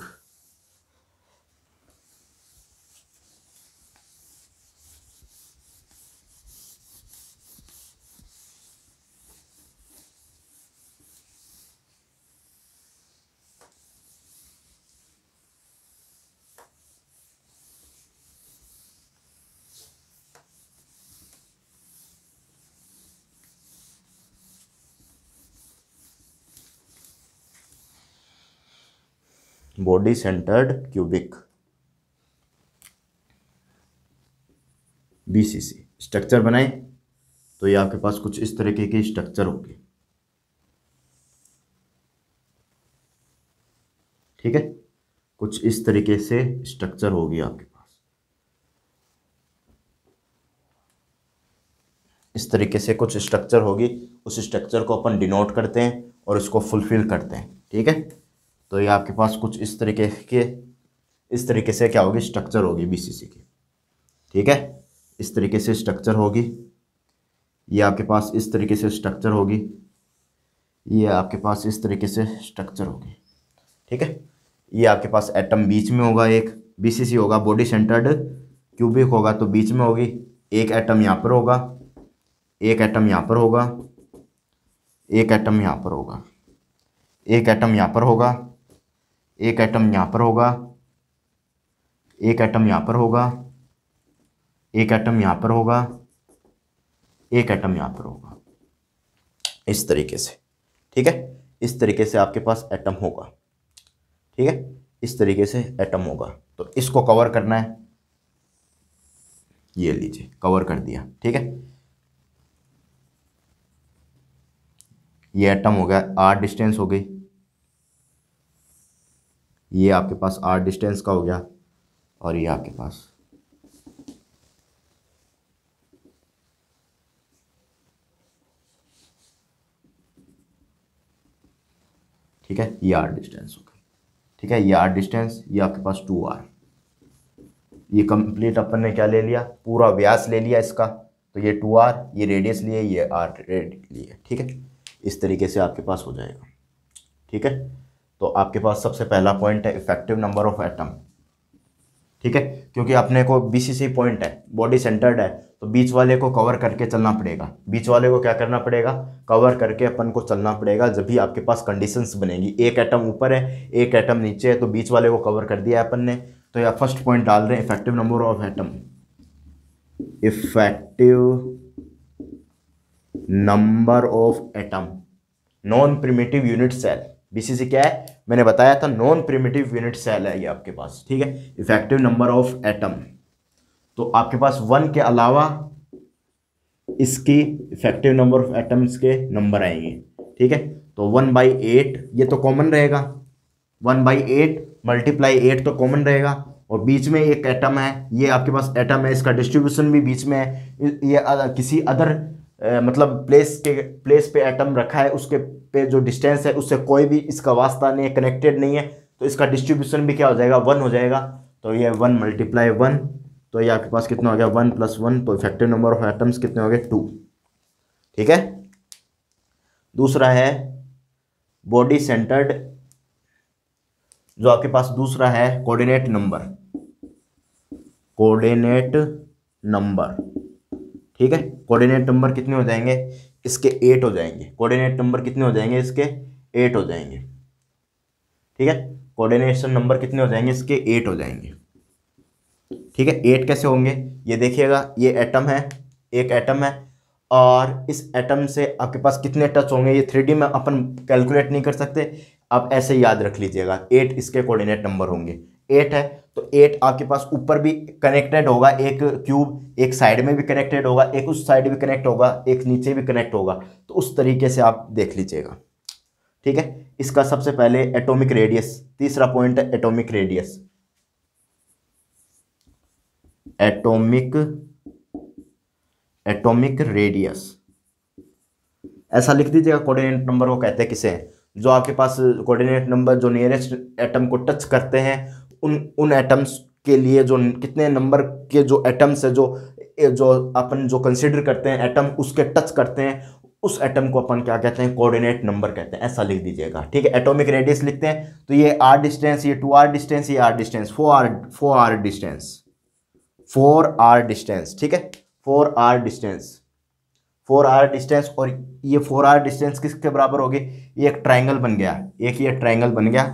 Body centered cubic BCC structure बनाए, तो ये आपके पास कुछ इस तरीके की स्ट्रक्चर होगी। ठीक है, कुछ इस तरीके से स्ट्रक्चर होगी आपके पास। इस तरीके से कुछ स्ट्रक्चर होगी, उस स्ट्रक्चर को अपन डिनोट करते हैं और उसको फुलफिल करते हैं। ठीक है, तो ये आपके पास कुछ इस तरीके के इस तरीके से क्या होगी स्ट्रक्चर होगी बीसीसी की। ठीक है, इस तरीके से स्ट्रक्चर होगी। ये आपके पास इस तरीके से स्ट्रक्चर होगी। ये आपके पास इस तरीके से स्ट्रक्चर होगी। ठीक है, ये आपके पास एटम बीच में होगा, एक बीसीसी होगा बॉडी सेंटर्ड क्यूबिक होगा, तो बीच में होगी। एक एटम यहाँ पर होगा, एक एटम यहाँ पर होगा, एक एटम यहाँ पर होगा, एक एटम यहाँ पर होगा, एक एटम यहाँ पर होगा, एक एटम यहाँ पर होगा, एक एटम यहाँ पर होगा, एक एटम यहाँ पर होगा, इस तरीके से। ठीक है, इस तरीके से आपके पास एटम होगा। ठीक है, इस तरीके से एटम होगा, तो इसको कवर करना है। ये लीजिए कवर कर दिया। ठीक है, ये एटम हो गया, आर डिस्टेंस हो गई। ये आपके पास आर डिस्टेंस का हो गया, और ये आपके पास ठीक है, ये आर डिस्टेंस हो गई। ठीक है, ये आर डिस्टेंस, ये आपके पास टू आर। ये कंप्लीट अपन ने क्या ले लिया, पूरा व्यास ले लिया इसका, तो ये टू आर, ये रेडियस लिए, ये आर रेडियस लिए। ठीक है, इस तरीके से आपके पास हो जाएगा। ठीक है, तो आपके पास सबसे पहला पॉइंट है इफेक्टिव नंबर ऑफ एटम। ठीक है, क्योंकि अपने को बीसीसी पॉइंट है, बॉडी सेंटर्ड है, तो बीच वाले को कवर करके चलना पड़ेगा। बीच वाले को क्या करना पड़ेगा, कवर करके अपन को चलना पड़ेगा, जब भी आपके पास कंडीशंस बनेगी। एक एटम ऊपर है, एक एटम नीचे है, तो बीच वाले को कवर कर दिया है अपन ने। तो यह फर्स्ट पॉइंट डाल रहे हैं effective number of atom. Effective number of atom, non primitive unit cell. BCC क्या है, मैंने बताया था नॉन प्रिमिटिव यूनिट सेल है ये आपके पास। ठीक है, इफेक्टिव नंबर ऑफ एटम, तो आपके पास वन के अलावा इसकी इफेक्टिव नंबर ऑफ एटम्स के नंबर आएंगे। ठीक है, तो वन बाई एट ये तो कॉमन रहेगा, one by eight multiply eight तो कॉमन रहेगा, और बीच में एक एटम है, ये आपके पास एटम है, इसका डिस्ट्रीब्यूशन भी बीच में है। ये अ, किसी अदर आ, मतलब प्लेस के प्लेस पे एटम रखा है, उसके पे जो डिस्टेंस है उससे कोई भी इसका वास्ता नहीं है, कनेक्टेड नहीं है, तो इसका डिस्ट्रीब्यूशन भी क्या हो जाएगा, वन हो जाएगा। तो ये वन मल्टीप्लाई वन, तो ये आपके पास कितना हो गया, वन प्लस वन, तो इफेक्टिव नंबर ऑफ एटम्स कितने हो गए, टू। ठीक है, दूसरा है बॉडी सेंटर्ड, जो आपके पास दूसरा है कोऑर्डिनेट नंबर, कोऑर्डिनेट नंबर। ठीक है, कोऑर्डिनेट नंबर कितने हो जाएंगे, इसके एट हो जाएंगे। कोऑर्डिनेट नंबर कितने हो जाएंगे, इसके एट हो जाएंगे। ठीक है, कोऑर्डिनेशन नंबर कितने हो जाएंगे, इसके एट हो जाएंगे। ठीक है, एट कैसे होंगे, ये देखिएगा, ये एटम है, एक एटम है, और इस एटम से आपके पास कितने टच होंगे ये थ्री डी में अपन कैलकुलेट नहीं कर सकते, आप ऐसे याद रख लीजिएगा। एट इसके कोऑर्डिनेट नंबर होंगे। एट है तो एट आपके पास ऊपर भी कनेक्टेड होगा, एक क्यूब एक साइड में भी कनेक्टेड होगा, एक उस साइड भी कनेक्ट होगा, एक नीचे भी कनेक्ट होगा, तो उस तरीके से आप देख लीजिएगा। ठीक है, इसका सबसे पहले एटॉमिक रेडियस, तीसरा पॉइंट है atomic radius. Atomic atomic radius ऐसा लिख दीजिएगा। कोऑर्डिनेट नंबर को कहते हैं किसे, जो आपके पास कोऑर्डिनेट नंबर जो नियरेस्ट एटम को टच करते हैं, उन उन एटम्स के लिए जो कितने नंबर के जो एटम्स है, जो जो अपन जो कंसीडर करते हैं एटम उसके टच करते हैं, उस एटम को अपन क्या कहते हैं, कोऑर्डिनेट नंबर कहते हैं। ऐसा लिख दीजिएगा। ठीक है, एटॉमिक रेडियस लिखते हैं तो ये आर डिस्टेंस, ये टू आर डिस्टेंस, ये R distance, four R four R distance, four R distance. ठीक है, four R distance, four R distance. और ये फोर आर डिस्टेंस किसके बराबर होगी, ये एक ट्राइंगल बन गया, एक ये ट्राइंगल बन गया,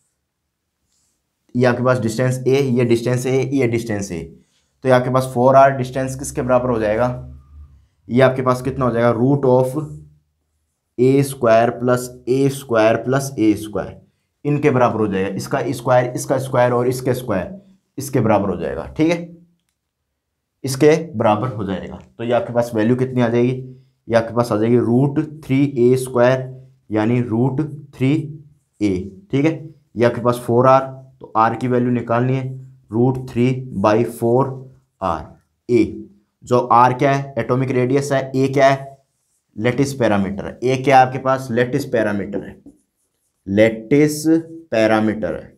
ये आपके पास डिस्टेंस ए, ये डिस्टेंस ए, ये डिस्टेंस ए, तो ये आपके पास फोर आर डिस्टेंस किसके बराबर हो जाएगा, ये आपके पास कितना हो जाएगा, root of A square plus A square plus A square, इनके बराबर हो जाएगा। इसका स्क्वायर, इसका स्क्वायर और इसके स्क्वायर इसके बराबर हो जाएगा। ठीक है, इसके बराबर हो जाएगा। तो ये आपके पास वैल्यू कितनी आ जाएगी, ये आपके पास आ जाएगी रूट थ्री ए स्क्वायर, यानी रूट थ्री ए। ठीक है, ये आपके पास फोर आर, तो आर की वैल्यू निकालनी है, root three by four R. A जो आर क्या है, एटॉमिक रेडियस है, ए क्या है, लेटिस पैरामीटर है। ए क्या है आपके पास, लेटिस पैरामीटर है, लेटिस पैरामीटर है,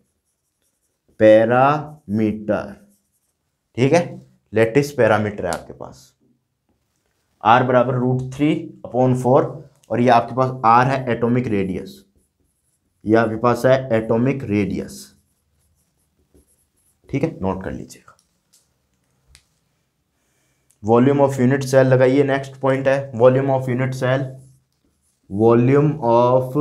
पैरामीटर। ठीक है, लेटिस पैरामीटर है आपके पास। आर बराबर रूट थ्री अपॉन फोर, और ये आपके पास आर है एटॉमिक रेडियस, ये आपके पास है एटॉमिक रेडियस। ठीक है, नोट कर लीजिएगा। वॉल्यूम ऑफ यूनिट सेल लगाइए, नेक्स्ट पॉइंट है volume of unit cell. Volume of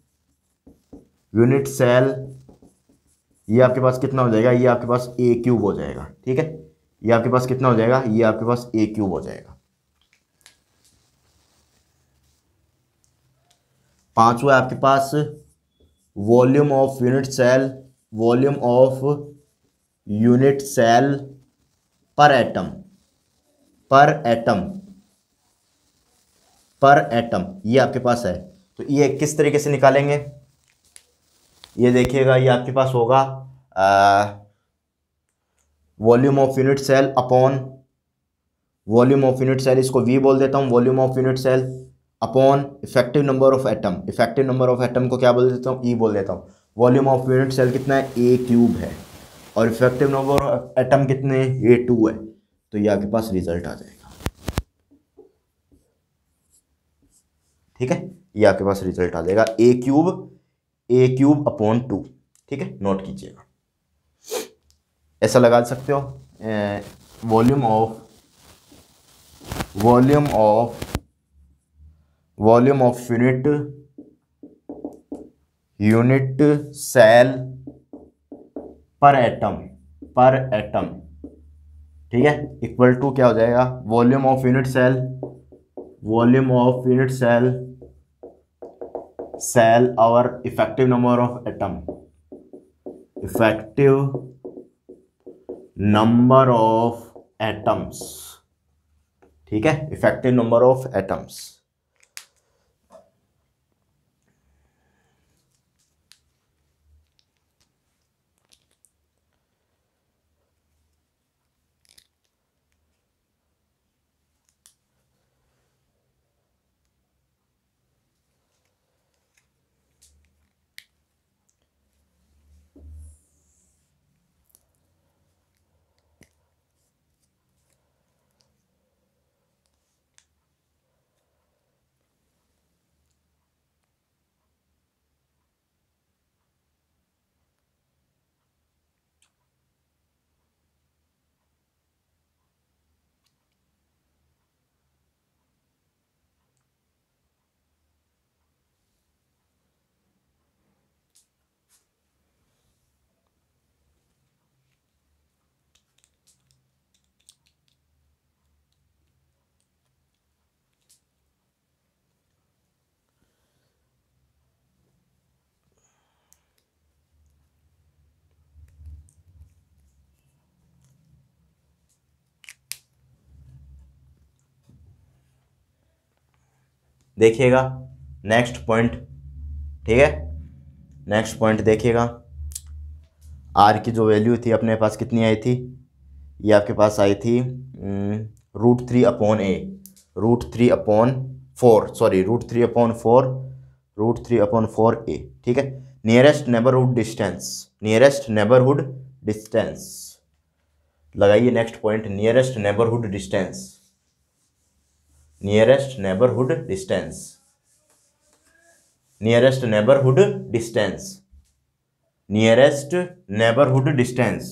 unit cell ये आपके पास कितना हो जाएगा, ये आपके पास ए क्यूब हो जाएगा। ठीक है, ये आपके पास कितना हो जाएगा, ये आपके पास ए क्यूब हो जाएगा। पांचवा आपके पास volume of unit cell, volume of unit cell per atom, per atom, per atom ये आपके पास है। तो ये किस तरीके से निकालेंगे, ये देखिएगा, ये आपके पास होगा volume of unit cell upon volume of unit cell, इसको वी बोल देता हूँ, volume of unit cell upon effective number of atom. Effective number of atom को क्या बोल देता हूँ, ई बोल देता हूँ। वॉल्यूम ऑफ यूनिट सेल कितना है, ए क्यूब है, और इफेक्टिव नंबर ऑफ एटम कितने हैं, ए टू है। तो ये आपके पास रिजल्ट आ जाएगा। ठीक है, ये आपके पास रिजल्ट आ जाएगा, A cube, A cube upon two. ठीक है, नोट कीजिएगा, ऐसा लगा सकते हो। Volume of volume of volume of unit unit cell per atom, per atom. ठीक है, इक्वल टू क्या हो जाएगा, volume of unit cell, volume of unit cell cell और effective number of atom, effective number of atoms. ठीक है, effective number of atoms. देखिएगा next point, ठीक है, नेक्स्ट पॉइंट देखिएगा, आर की जो वैल्यू थी अपने पास कितनी आई थी, ये आपके पास आई थी root three upon A, root three upon four, sorry root three upon four, root three upon four A, ठीक है। Nearest neighbourhood distance, nearest neighbourhood distance लगाइए next point, nearest neighbourhood distance, nearest neighbourhood distance, nearest neighbourhood distance, nearest neighbourhood distance,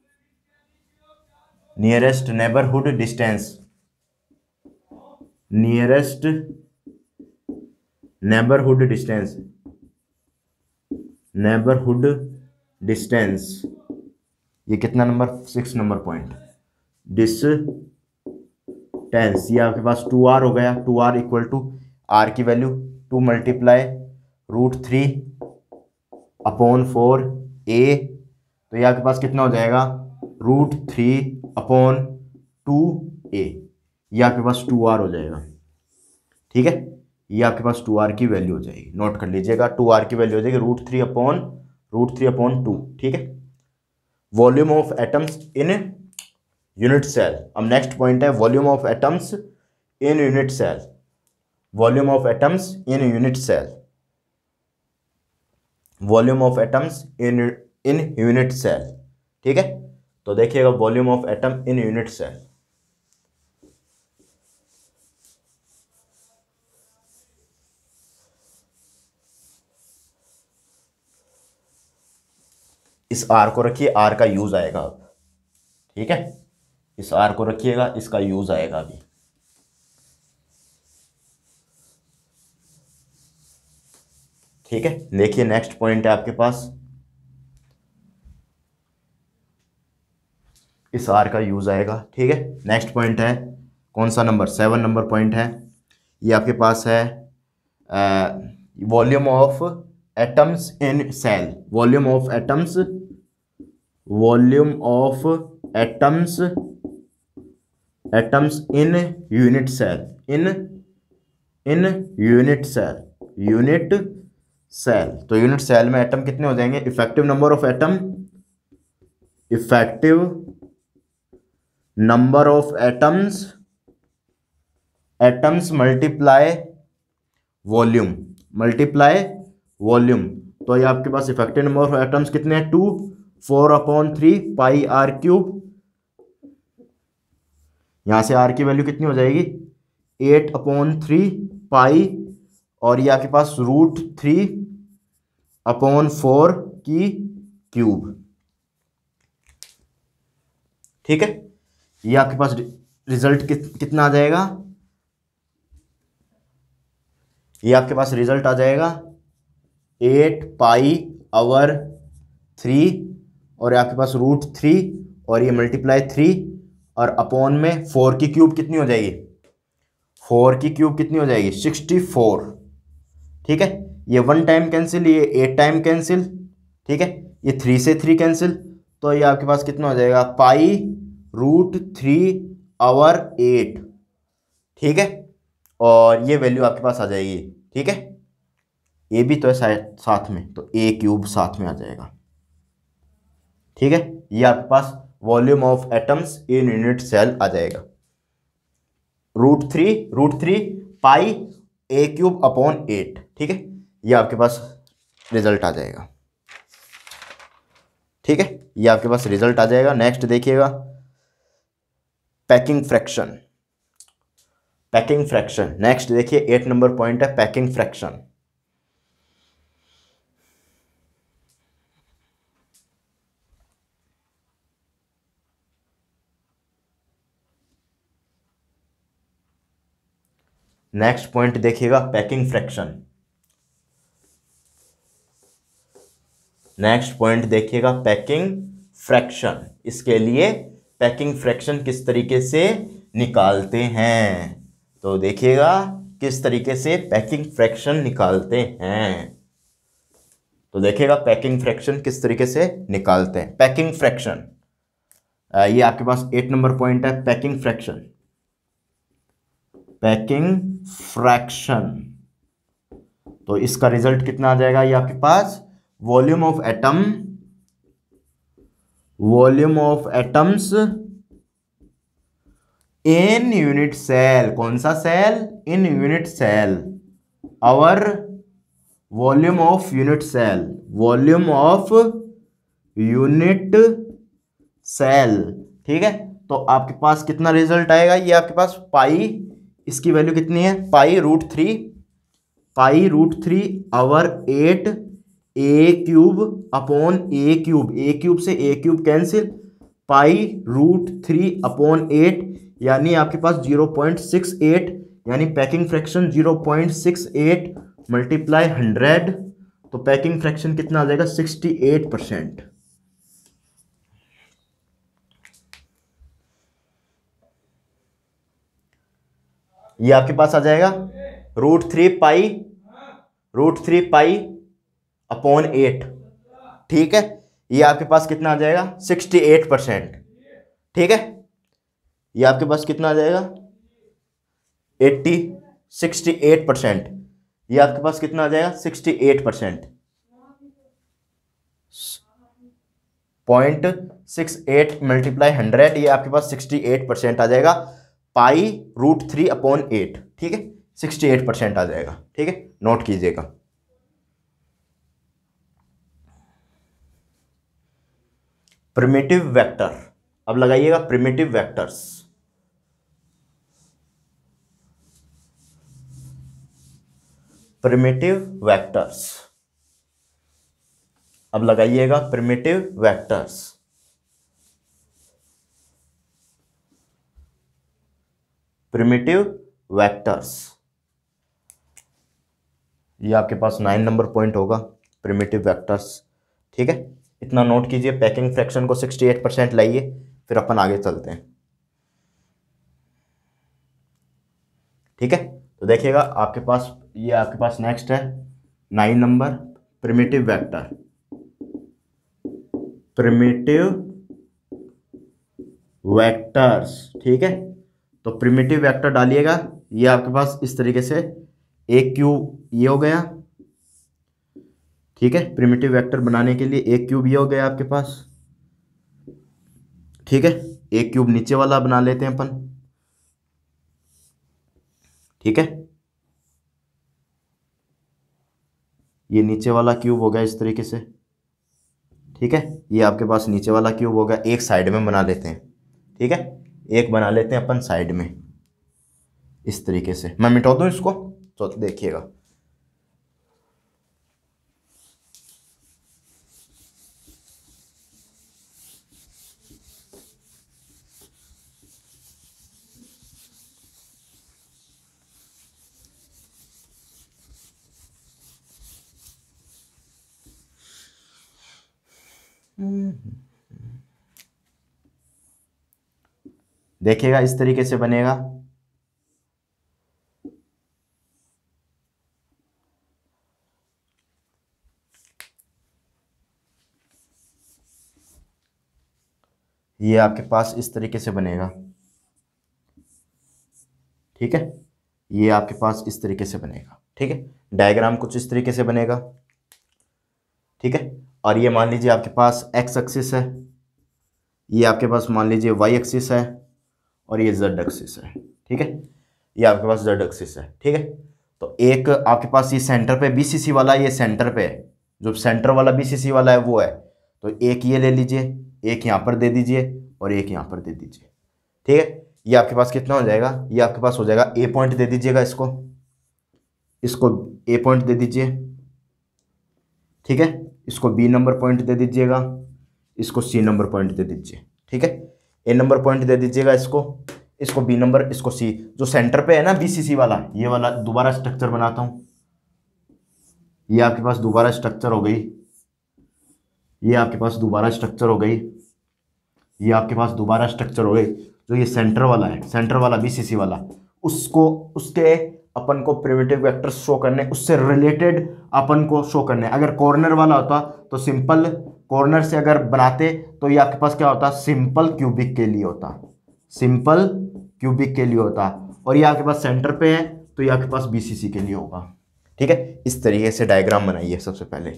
nearest neighbourhood distance, nearest neighbourhood distance, neighbourhood distance, ये कितना number, six number point, distance, ये आपके पास two R हो गया, two R equal to R की value two multiply root three upon four A, तो ये आपके पास कितना हो जाएगा, root three upon two A, ये आपके पास टू आर हो जाएगा, ठीक है, ये आपके पास टू आर की वैल्यू हो जाएगी, नोट कर लीजिएगा, टू आर की वैल्यू हो जाएगी root three upon root three upon two, ठीक है। Volume of atoms in unit cell, अब नेक्स्ट पॉइंट है volume of atoms in unit cell, volume of atoms in unit cell, volume of atoms in in unit cell, ठीक है। तो देखिएगा volume of atom in unit cell, इस R को रखिए, are का यूज आएगा अब, ठीक है, इस आर को रखिएगा, इसका यूज आएगा अभी, ठीक है। देखिए नेक्स्ट पॉइंट है आपके पास, इस आर का यूज आएगा, ठीक है। नेक्स्ट पॉइंट है कौन सा नंबर, सेवन नंबर पॉइंट है, ये आपके पास है volume of atoms in cell, volume of atoms, volume of atoms, atoms in unit cell, in in unit cell, unit cell, तो यूनिट सेल में एटम कितने हो जाएंगे, effective number of atom, effective number of atoms, atoms multiply volume, multiply volume, तो ये आपके पास effective number of atoms कितने हैं, two, four upon three pi R cube, यहां से आर की वैल्यू कितनी हो जाएगी, एट अपॉन थ्री पाई, और ये आपके पास रूट थ्री अपॉन फोर की क्यूब, ठीक है। ये आपके पास रिजल्ट कि, कितना आ जाएगा, ये आपके पास रिजल्ट आ जाएगा एट पाई आवर थ्री, और आपके पास रूट थ्री, और ये मल्टीप्लाई थ्री, और अपॉन में फोर की क्यूब कितनी हो जाएगी, फोर की क्यूब कितनी हो जाएगी, सिक्सटी फोर, ठीक है। ये वन टाइम कैंसिल, ये एट टाइम कैंसिल, ठीक है, ये थ्री से थ्री कैंसिल, तो ये आपके पास कितना हो जाएगा, pi root three over eight, ठीक है, और ये वैल्यू आपके पास आ जाएगी, ठीक है। ए भी तो है साथ में, तो ए क्यूब साथ में आ जाएगा, ठीक है। ये आपके पास volume of atoms in unit cell आ जाएगा, root three root three pi ए क्यूब अपॉन एट, ठीक है, ये आपके पास रिजल्ट आ जाएगा, ठीक है, ये आपके पास रिजल्ट आ जाएगा। नेक्स्ट देखिएगा packing fraction, packing fraction, next देखिए एट नंबर पॉइंट है पैकिंग फ्रैक्शन, नेक्स्ट पॉइंट देखिएगा पैकिंग फ्रैक्शन, नेक्स्ट पॉइंट देखिएगा पैकिंग फ्रैक्शन, इसके लिए पैकिंग फ्रैक्शन किस तरीके से निकालते हैं, तो देखिएगा किस तरीके से पैकिंग फ्रैक्शन निकालते हैं, तो देखिएगा पैकिंग फ्रैक्शन किस तरीके से निकालते हैं। पैकिंग फ्रैक्शन, ये आपके पास एट नंबर पॉइंट है पैकिंग फ्रैक्शन, पैकिंग फ्रैक्शन, तो इसका रिजल्ट कितना आ जाएगा, ये आपके पास volume of atom, volume of atoms in unit cell, कौन सा cell, in unit cell, over volume of unit cell, volume of unit cell. ठीक है, तो आपके पास कितना रिजल्ट आएगा, ये आपके पास पाई, इसकी वैल्यू कितनी है, pi root three, pi root three over eight a cube upon a cube, A cube से ए cube cancel, pi root three upon eight, यानी आपके पास जीरो पॉइंट सिक्स एट, यानी packing fraction zero point six eight multiply hundred, तो packing fraction कितना आ जाएगा, sixty eight percent. ये आपके पास आ जाएगा root three pi, root three pi upon eight. ठीक है, ये आपके पास कितना आ जाएगा, सिक्सटी एट परसेंट। ठीक है, ये आपके पास कितना आ जाएगा, एट्टी, सिक्सटी एट परसेंट। ये आपके पास कितना आ जाएगा, sixty eight percent, point six eight multiply hundred, ये आपके पास सिक्सटी एट परसेंट आ जाएगा, pi root three upon eight. ठीक है, सिक्सटी एट परसेंट आ जाएगा। ठीक है, नोट कीजिएगा। प्रिमिटिव वेक्टर, अब लगाइएगा प्रिमिटिव वेक्टर्स। प्रिमिटिव वेक्टर्स, अब लगाइएगा प्रिमिटिव वेक्टर्स। प्रिमिटिव वेक्टर्स, ये आपके पास नाइन नंबर पॉइंट होगा, प्रिमिटिव वेक्टर्स। ठीक है, इतना नोट कीजिए, पैकिंग फ्रैक्शन को सिक्सटी एट परसेंट लाइए, फिर अपन आगे चलते हैं। ठीक है, तो देखिएगा आपके पास, ये आपके पास नेक्स्ट है nine number, primitive vector. Primitive vectors, ठीक है, तो प्रिमिटिव वेक्टर डालिएगा, ये आपके पास इस तरीके से एक क्यूब ये हो गया। ठीक है, प्रिमिटिव वेक्टर बनाने के लिए एक क्यूब ये हो गया आपके पास। ठीक है, एक क्यूब नीचे वाला बना लेते हैं अपन। ठीक है, ये नीचे वाला क्यूब हो गया इस तरीके से। ठीक है, ये आपके पास नीचे वाला क्यूब हो गया, एक साइड में बना लेते हैं। ठीक है, एक बना लेते हैं अपन साइड में इस तरीके से। मैं मिटा दूं इसको, तो देखिएगा। देखिएगा इस तरीके से बनेगा। ये आपके पास इस तरीके से बनेगा। ठीक है, ये आपके पास इस तरीके से बनेगा। ठीक है, डायग्राम कुछ इस तरीके से बनेगा। ठीक है, और ये मान लीजिए आपके पास एक्स एक्सिस है, ये आपके पास मान लीजिए वाई एक्सिस है, और ये जेड एक्सिस है। ठीक है, ये आपके पास जेड एक्सिस है। ठीक है, तो एक आपके पास ये सेंटर पे बीसीसी वाला, ये सेंटर पे जो सेंटर वाला बीसीसी वाला है वो है, तो एक ये ले लीजिए, एक यहाँ पर दे दीजिए, और एक यहाँ पर दे दीजिए। ठीक है, ये आपके पास कितना हो जाएगा, ये आपके पास हो जाएगा ए पॉइंट दे दीजिएगा, इसको इसको ए पॉइंट दे दीजिए। ठीक है, इसको बी नंबर पॉइंट दे दीजिएगा, इसको सी नंबर पॉइंट दे दीजिए। ठीक है, ए नंबर पॉइंट दे दीजिएगा इसको, इसको बी नंबर, इसको सी। जो सेंटर पे है ना बीसीसी वाला, ये वाला दोबारा स्ट्रक्चर बनाता हूँ। ये आपके पास दोबारा स्ट्रक्चर हो गई, ये आपके पास दोबारा स्ट्रक्चर हो गई, ये आपके पास दोबारा स्ट्रक्चर हो गई। जो ये सेंटर वाला है, सेंटर वाला बीसीसी वाला, उसको उसके अपन को प्रिमिटिव वेक्टर्स शो करने, उससे रिलेटेड अपन को शो करने। अगर कॉर्नर वाला होता तो सिंपल कॉर्नर से अगर बनाते तो ये आपके पास क्या होता, सिंपल क्यूबिक के लिए होता, सिंपल क्यूबिक के लिए होता। और ये आपके पास सेंटर पे है तो ये आपके पास बीसीसी के लिए होगा। ठीक है, इस तरीके से डायग्राम बनाइए सबसे पहले।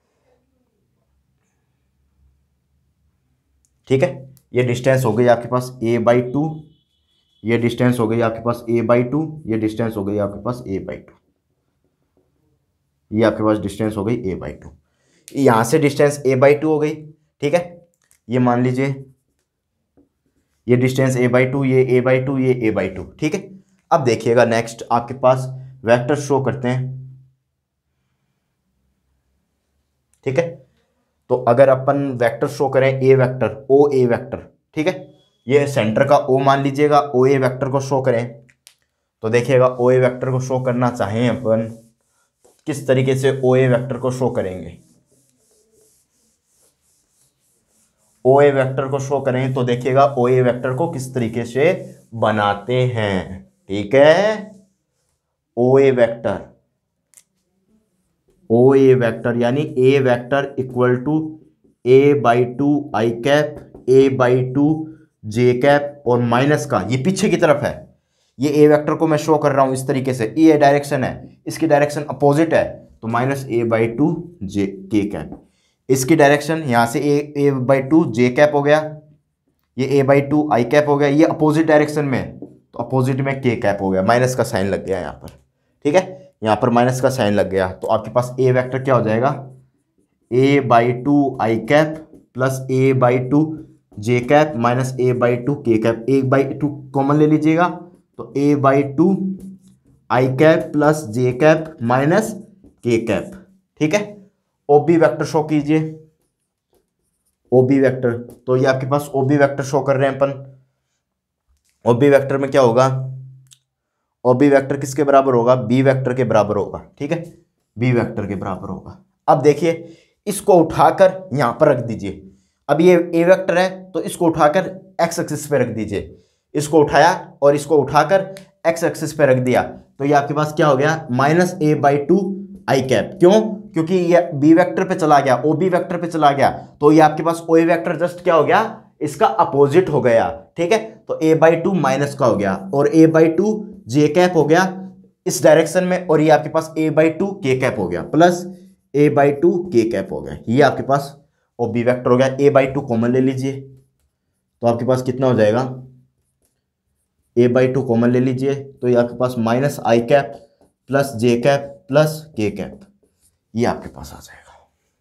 ठीक है, ये डिस्टेंस हो गई आपके पास ए बाई टू, ये डिस्टेंस हो गई आपके पास ए बाई टू, ये डिस्टेंस हो गई आपके पास ए बाई टू, ये आपके पास डिस्टेंस हो गई ए बाई टू, यहां से डिस्टेंस ए बाई टू हो गई। ठीक है, ये मान लीजिए ये डिस्टेंस ए बाई टू, ये ए बाई टू, ये ए बाई टू। ठीक है, अब देखिएगा नेक्स्ट आपके पास वेक्टर शो करते हैं। ठीक है, तो अगर अपन वेक्टर शो करें ए वेक्टर, ओ ए वेक्टर, ठीक है, ये सेंटर का ओ मान लीजिएगा, ओ ए वेक्टर को शो करें, तो देखिएगा ओ ए वेक्टर को शो करना चाहें अपन, किस तरीके से ओ ए वेक्टर को शो करेंगे। ओ ए वेक्टर को शो करें तो देखिएगा ओ ए वेक्टर को किस तरीके से बनाते हैं। ठीक है, ओ A vector, O A vector यानी a vector equal to A by two i cap, a by two j cap, और माइनस का ये पीछे की तरफ है, ये ए वेक्टर को मैं शो कर रहा हूं इस तरीके से, ये डायरेक्शन है, इसकी डायरेक्शन अपोजिट है, तो minus a by two j k cap, इसकी डायरेक्शन यहां से a a by two j cap हो गया, ये a by two i cap हो गया, ये अपोजिट डायरेक्शन में, तो अपोजिट में के कैप हो गया, माइनस का साइन लग गया यहाँ पर। ठीक है, यहाँ पर माइनस का साइन लग गया, तो आपके पास ए वेक्टर क्या हो जाएगा, a by two i cap plus a by two j cap minus a by two k cap, a by two common ले लीजिएगा, तो a by two i cap plus J cap minus k cap. ठीक है, ओबी vector show कीजिए, ओबी vector, तो ये आपके पास ओबी vector show कर रहे हैं अपन। ओबी वेक्टर में क्या होगा, ओबी वेक्टर किसके बराबर होगा, बी वेक्टर के बराबर होगा। ठीक है, बी वेक्टर के बराबर होगा। अब देखिए इसको उठाकर यहां पर रख दीजिए, अब ये ए वेक्टर है तो इसको उठाकर एक्स एक्सिस पे रख दीजिए, इसको उठाया और इसको उठाकर एक्स एक्सिस पे रख दिया, तो ये आपके पास क्या हो गया, minus a by two i cap. क्यों, क्योंकि ये बी वेक्टर पे चला गया, ओ बी वेक्टर पे चला गया, तो ये आपके पास ओ ए वेक्टर जस्ट क्या हो गया, इसका अपोजिट हो गया। ठीक है, तो ए बाई टू माइनस का हो गया, और a by two j cap हो गया इस डायरेक्शन में, और ये आपके पास ए बाई टू के कैप हो गया, plus a by two k cap हो गया, ये आपके पास ओ बी वेक्टर हो गया। ए बाई टू कॉमन ले लीजिए, तो आपके पास कितना हो जाएगा, ए बाई टू कॉमन ले लीजिए, तो ये आपके पास minus i cap plus J cap plus के कैप, ये आपके पास आ जाएगा।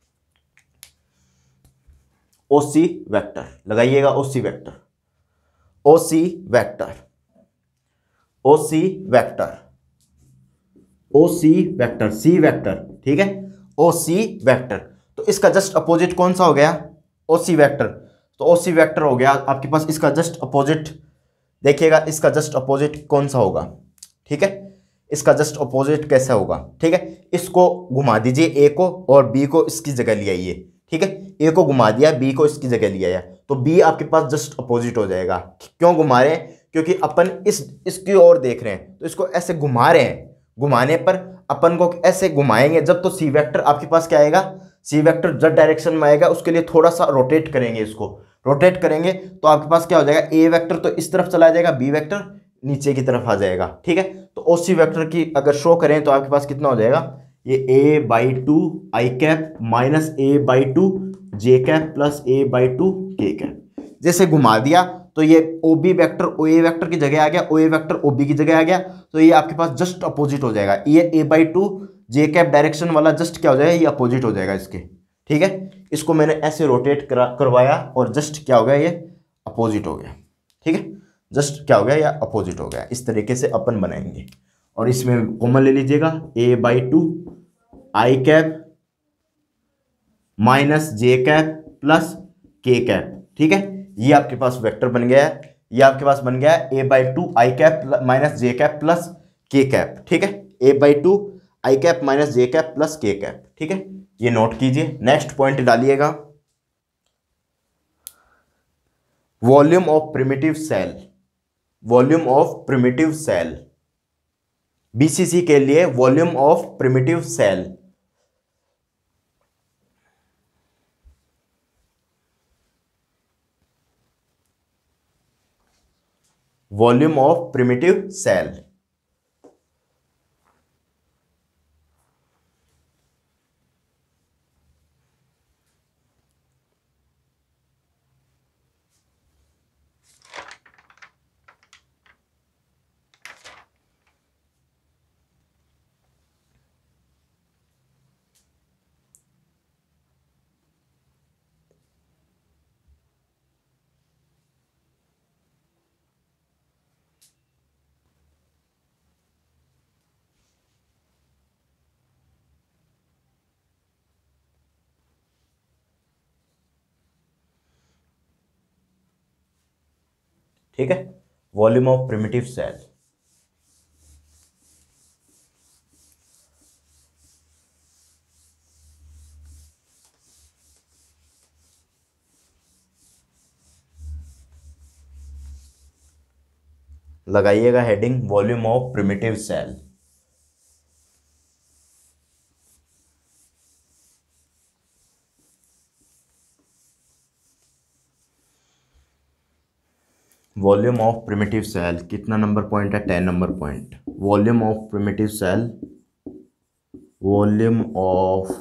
ओ सी वेक्टर लगाइएगा, O C vector, O C vector, O C vector, O C vector, C vector. ठीक है, ओ सी वेक्टर, तो इसका जस्ट अपोजिट कौन सा हो गया, ओ सी वेक्टर, तो ओ सी वेक्टर हो गया आपके पास, इसका जस्ट अपोजिट देखिएगा, इसका जस्ट अपोजिट कौन सा होगा। ठीक है, इसका जस्ट अपोजिट कैसा होगा, ठीक है, इसको घुमा दीजिए ए को, और बी को इसकी जगह ले आइए। ठीक है, ए को घुमा दिया, बी को इसकी जगह ले आया, तो बी आपके पास जस्ट अपोजिट हो जाएगा। क्यों घुमा रहे हैं, क्योंकि अपन इस इसकी ओर देख रहे हैं, तो इसको ऐसे घुमा रहे हैं, घुमाने पर अपन को ऐसे घुमाएंगे जब, तो सी वेक्टर आपके पास क्या आएगा, सी वेक्टर जब डायरेक्शन में आएगा उसके लिए थोड़ा सा रोटेट करेंगे, इसको रोटेट करेंगे तो आपके पास क्या हो जाएगा, ए वेक्टर तो इस तरफ चला जाएगा, बी वेक्टर नीचे की तरफ आ जाएगा। ठीक है, तो ओ सी वेक्टर की अगर शो करें तो आपके पास कितना हो जाएगा, ये a by two i cap minus a by two j cap plus a by two k cap, जैसे घुमा दिया तो ये O B vector O A vector की जगह आ गया, ओ ए वैक्टर ओ बी की जगह आ गया, तो ये आपके पास जस्ट अपोजिट हो जाएगा, ये a by two j cap direction वाला जस्ट क्या हो जाएगा, ये अपोजिट हो जाएगा इसके। ठीक है, इसको मैंने ऐसे रोटेट करा करवाया और जस्ट क्या हो गया, ये अपोजिट हो गया। ठीक है, जस्ट क्या हो गया, या अपोजिट हो गया। इस तरीके से अपन बनाएंगे, और इसमें कॉमन ले लीजिएगा, a by two i cap minus j cap plus के कैप। ठीक है, ये आपके पास वेक्टर बन गया है, ये आपके पास बन गया है a by two i cap minus j cap plus के कैप। ठीक है, a by two i cap minus j cap plus के कैप। ठीक है, ये नोट कीजिए। नेक्स्ट पॉइंट डालिएगा, volume of primitive cell, volume of primitive cell, BCC के लिए volume of primitive cell, volume of primitive cell, ठीक है, वॉल्यूम ऑफ प्रिमिटिव सेल। लगाइएगा heading volume of primitive cell. Volume of primitive cell कितना number point है, ten number point. Volume of primitive cell, volume of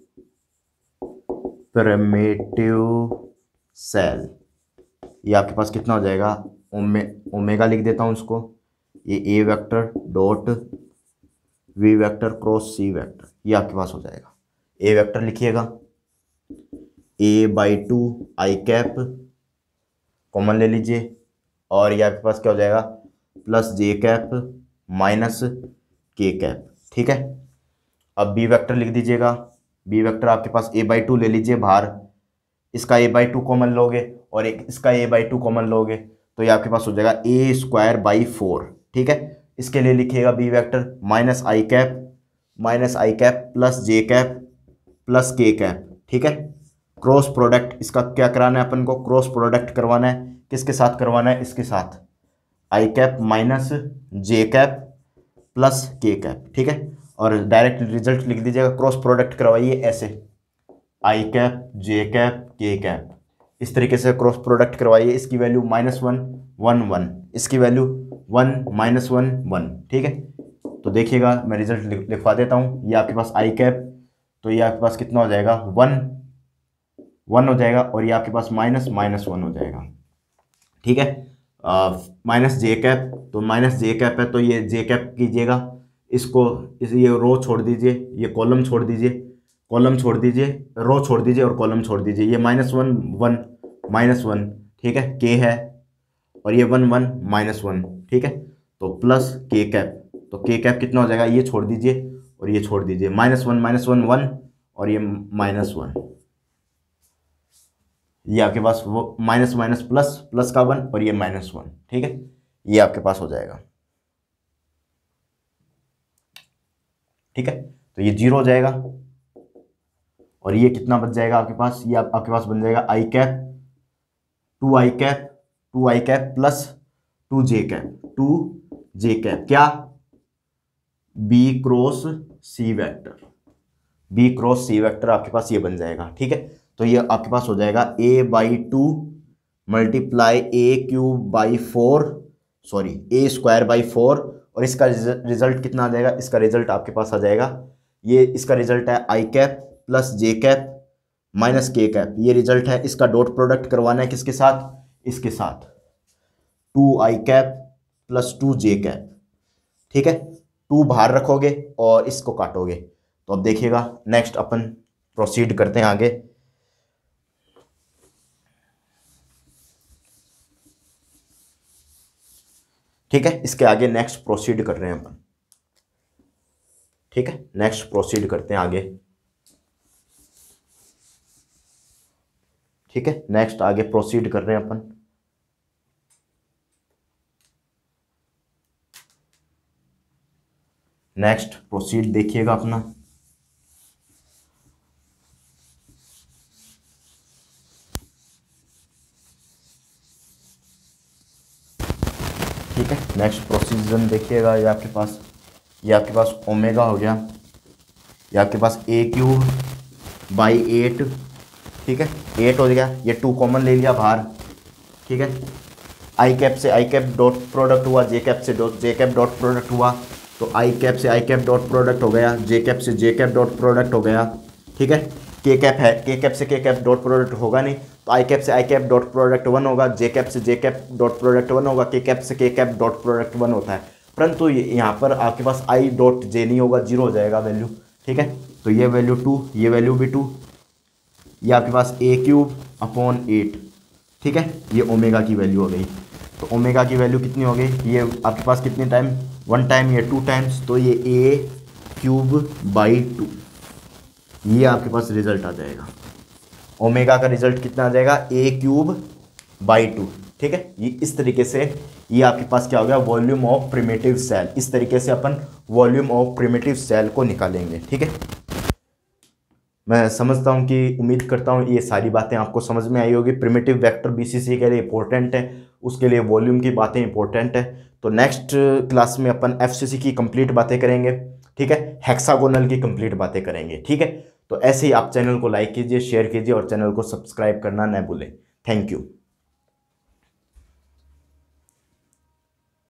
primitive cell, ये आपके पास कितना हो जाएगा, ओमे ओमेगा लिख देता हूँ इसको, ये a vector dot v vector cross C vector, ये आपके पास हो जाएगा। ए वेक्टर लिखिएगा, a by two i cap common ले लीजिए, और ये आपके पास क्या हो जाएगा, प्लस जे कैप माइनस के कैप। ठीक है, अब बी वेक्टर लिख दीजिएगा, बी वेक्टर आपके पास ए बाई टू ले लीजिए बाहर, इसका ए बाई टू कॉमन लोगे और एक इसका ए बाई टू कॉमन लोगे तो ये आपके पास हो जाएगा ए स्क्वायर बाई फोर। ठीक है, इसके लिए लिखिएगा b vector minus i cap minus i cap plus J cap plus के कैप। ठीक है, क्रॉस प्रोडक्ट इसका क्या कराना है अपन को, क्रॉस प्रोडक्ट करवाना है, किसके साथ करवाना है, इसके साथ, i cap minus j cap plus के कैप। ठीक है, और डायरेक्ट रिजल्ट लिख दीजिएगा, क्रॉस प्रोडक्ट करवाइए ऐसे, i cap j cap k cap, इस तरीके से क्रॉस प्रोडक्ट करवाइए। इसकी value minus one one one, इसकी value one minus one one. ठीक है, तो देखिएगा मैं रिजल्ट लिखवा देता हूँ, ये आपके पास आई कैप, तो ये आपके पास कितना हो जाएगा, वन वन हो जाएगा, और ये आपके पास माइनस माइनस वन हो जाएगा। ठीक है, माइनस जे कैप, तो माइनस जे कैप है तो ये जे कैप कीजिएगा, इसको इस ये रो छोड़ दीजिए, ये कॉलम छोड़ दीजिए, कॉलम छोड़ दीजिए, रो छोड़ दीजिए और कॉलम छोड़ दीजिए, ये minus one one minus one. ठीक है, के है और ये वन वन माइनस वन। ठीक है, तो प्लस के कैप, तो के कैप कितना हो जाएगा, ये छोड़ दीजिए और ये छोड़ दीजिए, minus one minus one one और ये माइनस वन, ये आपके पास वो माइनस माइनस प्लस प्लस का वन और ये माइनस वन। ठीक है, ये आपके पास हो जाएगा। ठीक है, तो ये जीरो हो जाएगा और ये कितना बच जाएगा आपके पास, ये आप, आपके पास बन जाएगा आई cap two i cap two i cap plus two j cap two j cap, क्या, बी क्रॉस सी वेक्टर, बी क्रॉस सी वेक्टर आपके पास ये बन जाएगा। ठीक है, तो ये आपके पास हो जाएगा a by two multiply a cube by four, sorry a square by four, और इसका रिजल्ट कितना आ जाएगा, इसका रिजल्ट आपके पास आ जाएगा, ये इसका रिजल्ट है i cap plus J cap minus k cap, ये रिजल्ट है। इसका डॉट प्रोडक्ट करवाना है किसके साथ, इसके साथ, two i cap plus two j cap. ठीक है, टू बाहर रखोगे और इसको काटोगे, तो अब देखिएगा नेक्स्ट अपन प्रोसीड करते हैं आगे। ठीक है, इसके आगे नेक्स्ट प्रोसीड कर रहे हैं अपन। ठीक है, नेक्स्ट प्रोसीड करते हैं आगे। ठीक है, नेक्स्ट आगे प्रोसीड कर रहे हैं अपन। नेक्स्ट प्रोसीड देखिएगा अपना, ठीक है, नेक्स्ट प्रोसीजन देखिएगा, ये आपके पास ये आपके पास ओमेगा हो गया, ये आपके पास ए क्यूब बाई एट। ठीक है, एट हो गया, ये टू कॉमन ले लिया बाहर। ठीक है, आई कैप से आई कैप डॉट प्रोडक्ट हुआ, जे कैप से dot j cap dot product हुआ, तो आई कैप से आई कैप डॉट प्रोडक्ट हो गया, जे कैप से जे कैप डॉट प्रोडक्ट हो गया। ठीक है, के कैप है, के कैप से के कैप डॉट प्रोडक्ट होगा नहीं, तो आई कैप से i cap dot product one होगा, जे कैप से j cap dot product one होगा, के कैप से के कैप डॉट प्रोडक्ट वन होता है, परंतु यहाँ पर आपके पास आई डॉट जे नहीं होगा, जीरो हो जाएगा वैल्यू। ठीक है, तो ये वैल्यू टू, ये वैल्यू भी टू, ये आपके पास ए क्यूब अपॉन एट। ठीक है, ये ओमेगा की वैल्यू हो गई, तो ओमेगा की वैल्यू कितनी हो गई, ये आपके पास कितने टाइम, वन टाइम, ये टू टाइम्स, तो ये ए क्यूब बाई टू, ये आपके पास रिजल्ट आ जाएगा। ओमेगा का रिजल्ट कितना आ जाएगा, ए क्यूब बाई टू। ठीक है। ये इस तरीके से ये आपके पास क्या हो गया, वॉल्यूम ऑफ प्रिमिटिव सेल। इस तरीके से अपन वॉल्यूम ऑफ प्रिमिटिव सेल को निकालेंगे, ठीक है। मैं समझता हूँ कि उम्मीद करता हूँ ये सारी बातें आपको समझ में आई होगी। प्रिमिटिव वेक्टर बीसीसी के लिए इंपॉर्टेंट है, उसके लिए वॉल्यूम की बातें इंपॉर्टेंट है। तो नेक्स्ट क्लास में अपन एफसीसी की कंप्लीट बातें करेंगे, ठीक है, हेक्सागोनल की कंप्लीट बातें करेंगे, ठीक है। तो ऐसे ही आप चैनल को लाइक कीजिए, शेयर कीजिए और चैनल को सब्सक्राइब करना न भूलें। Thank you.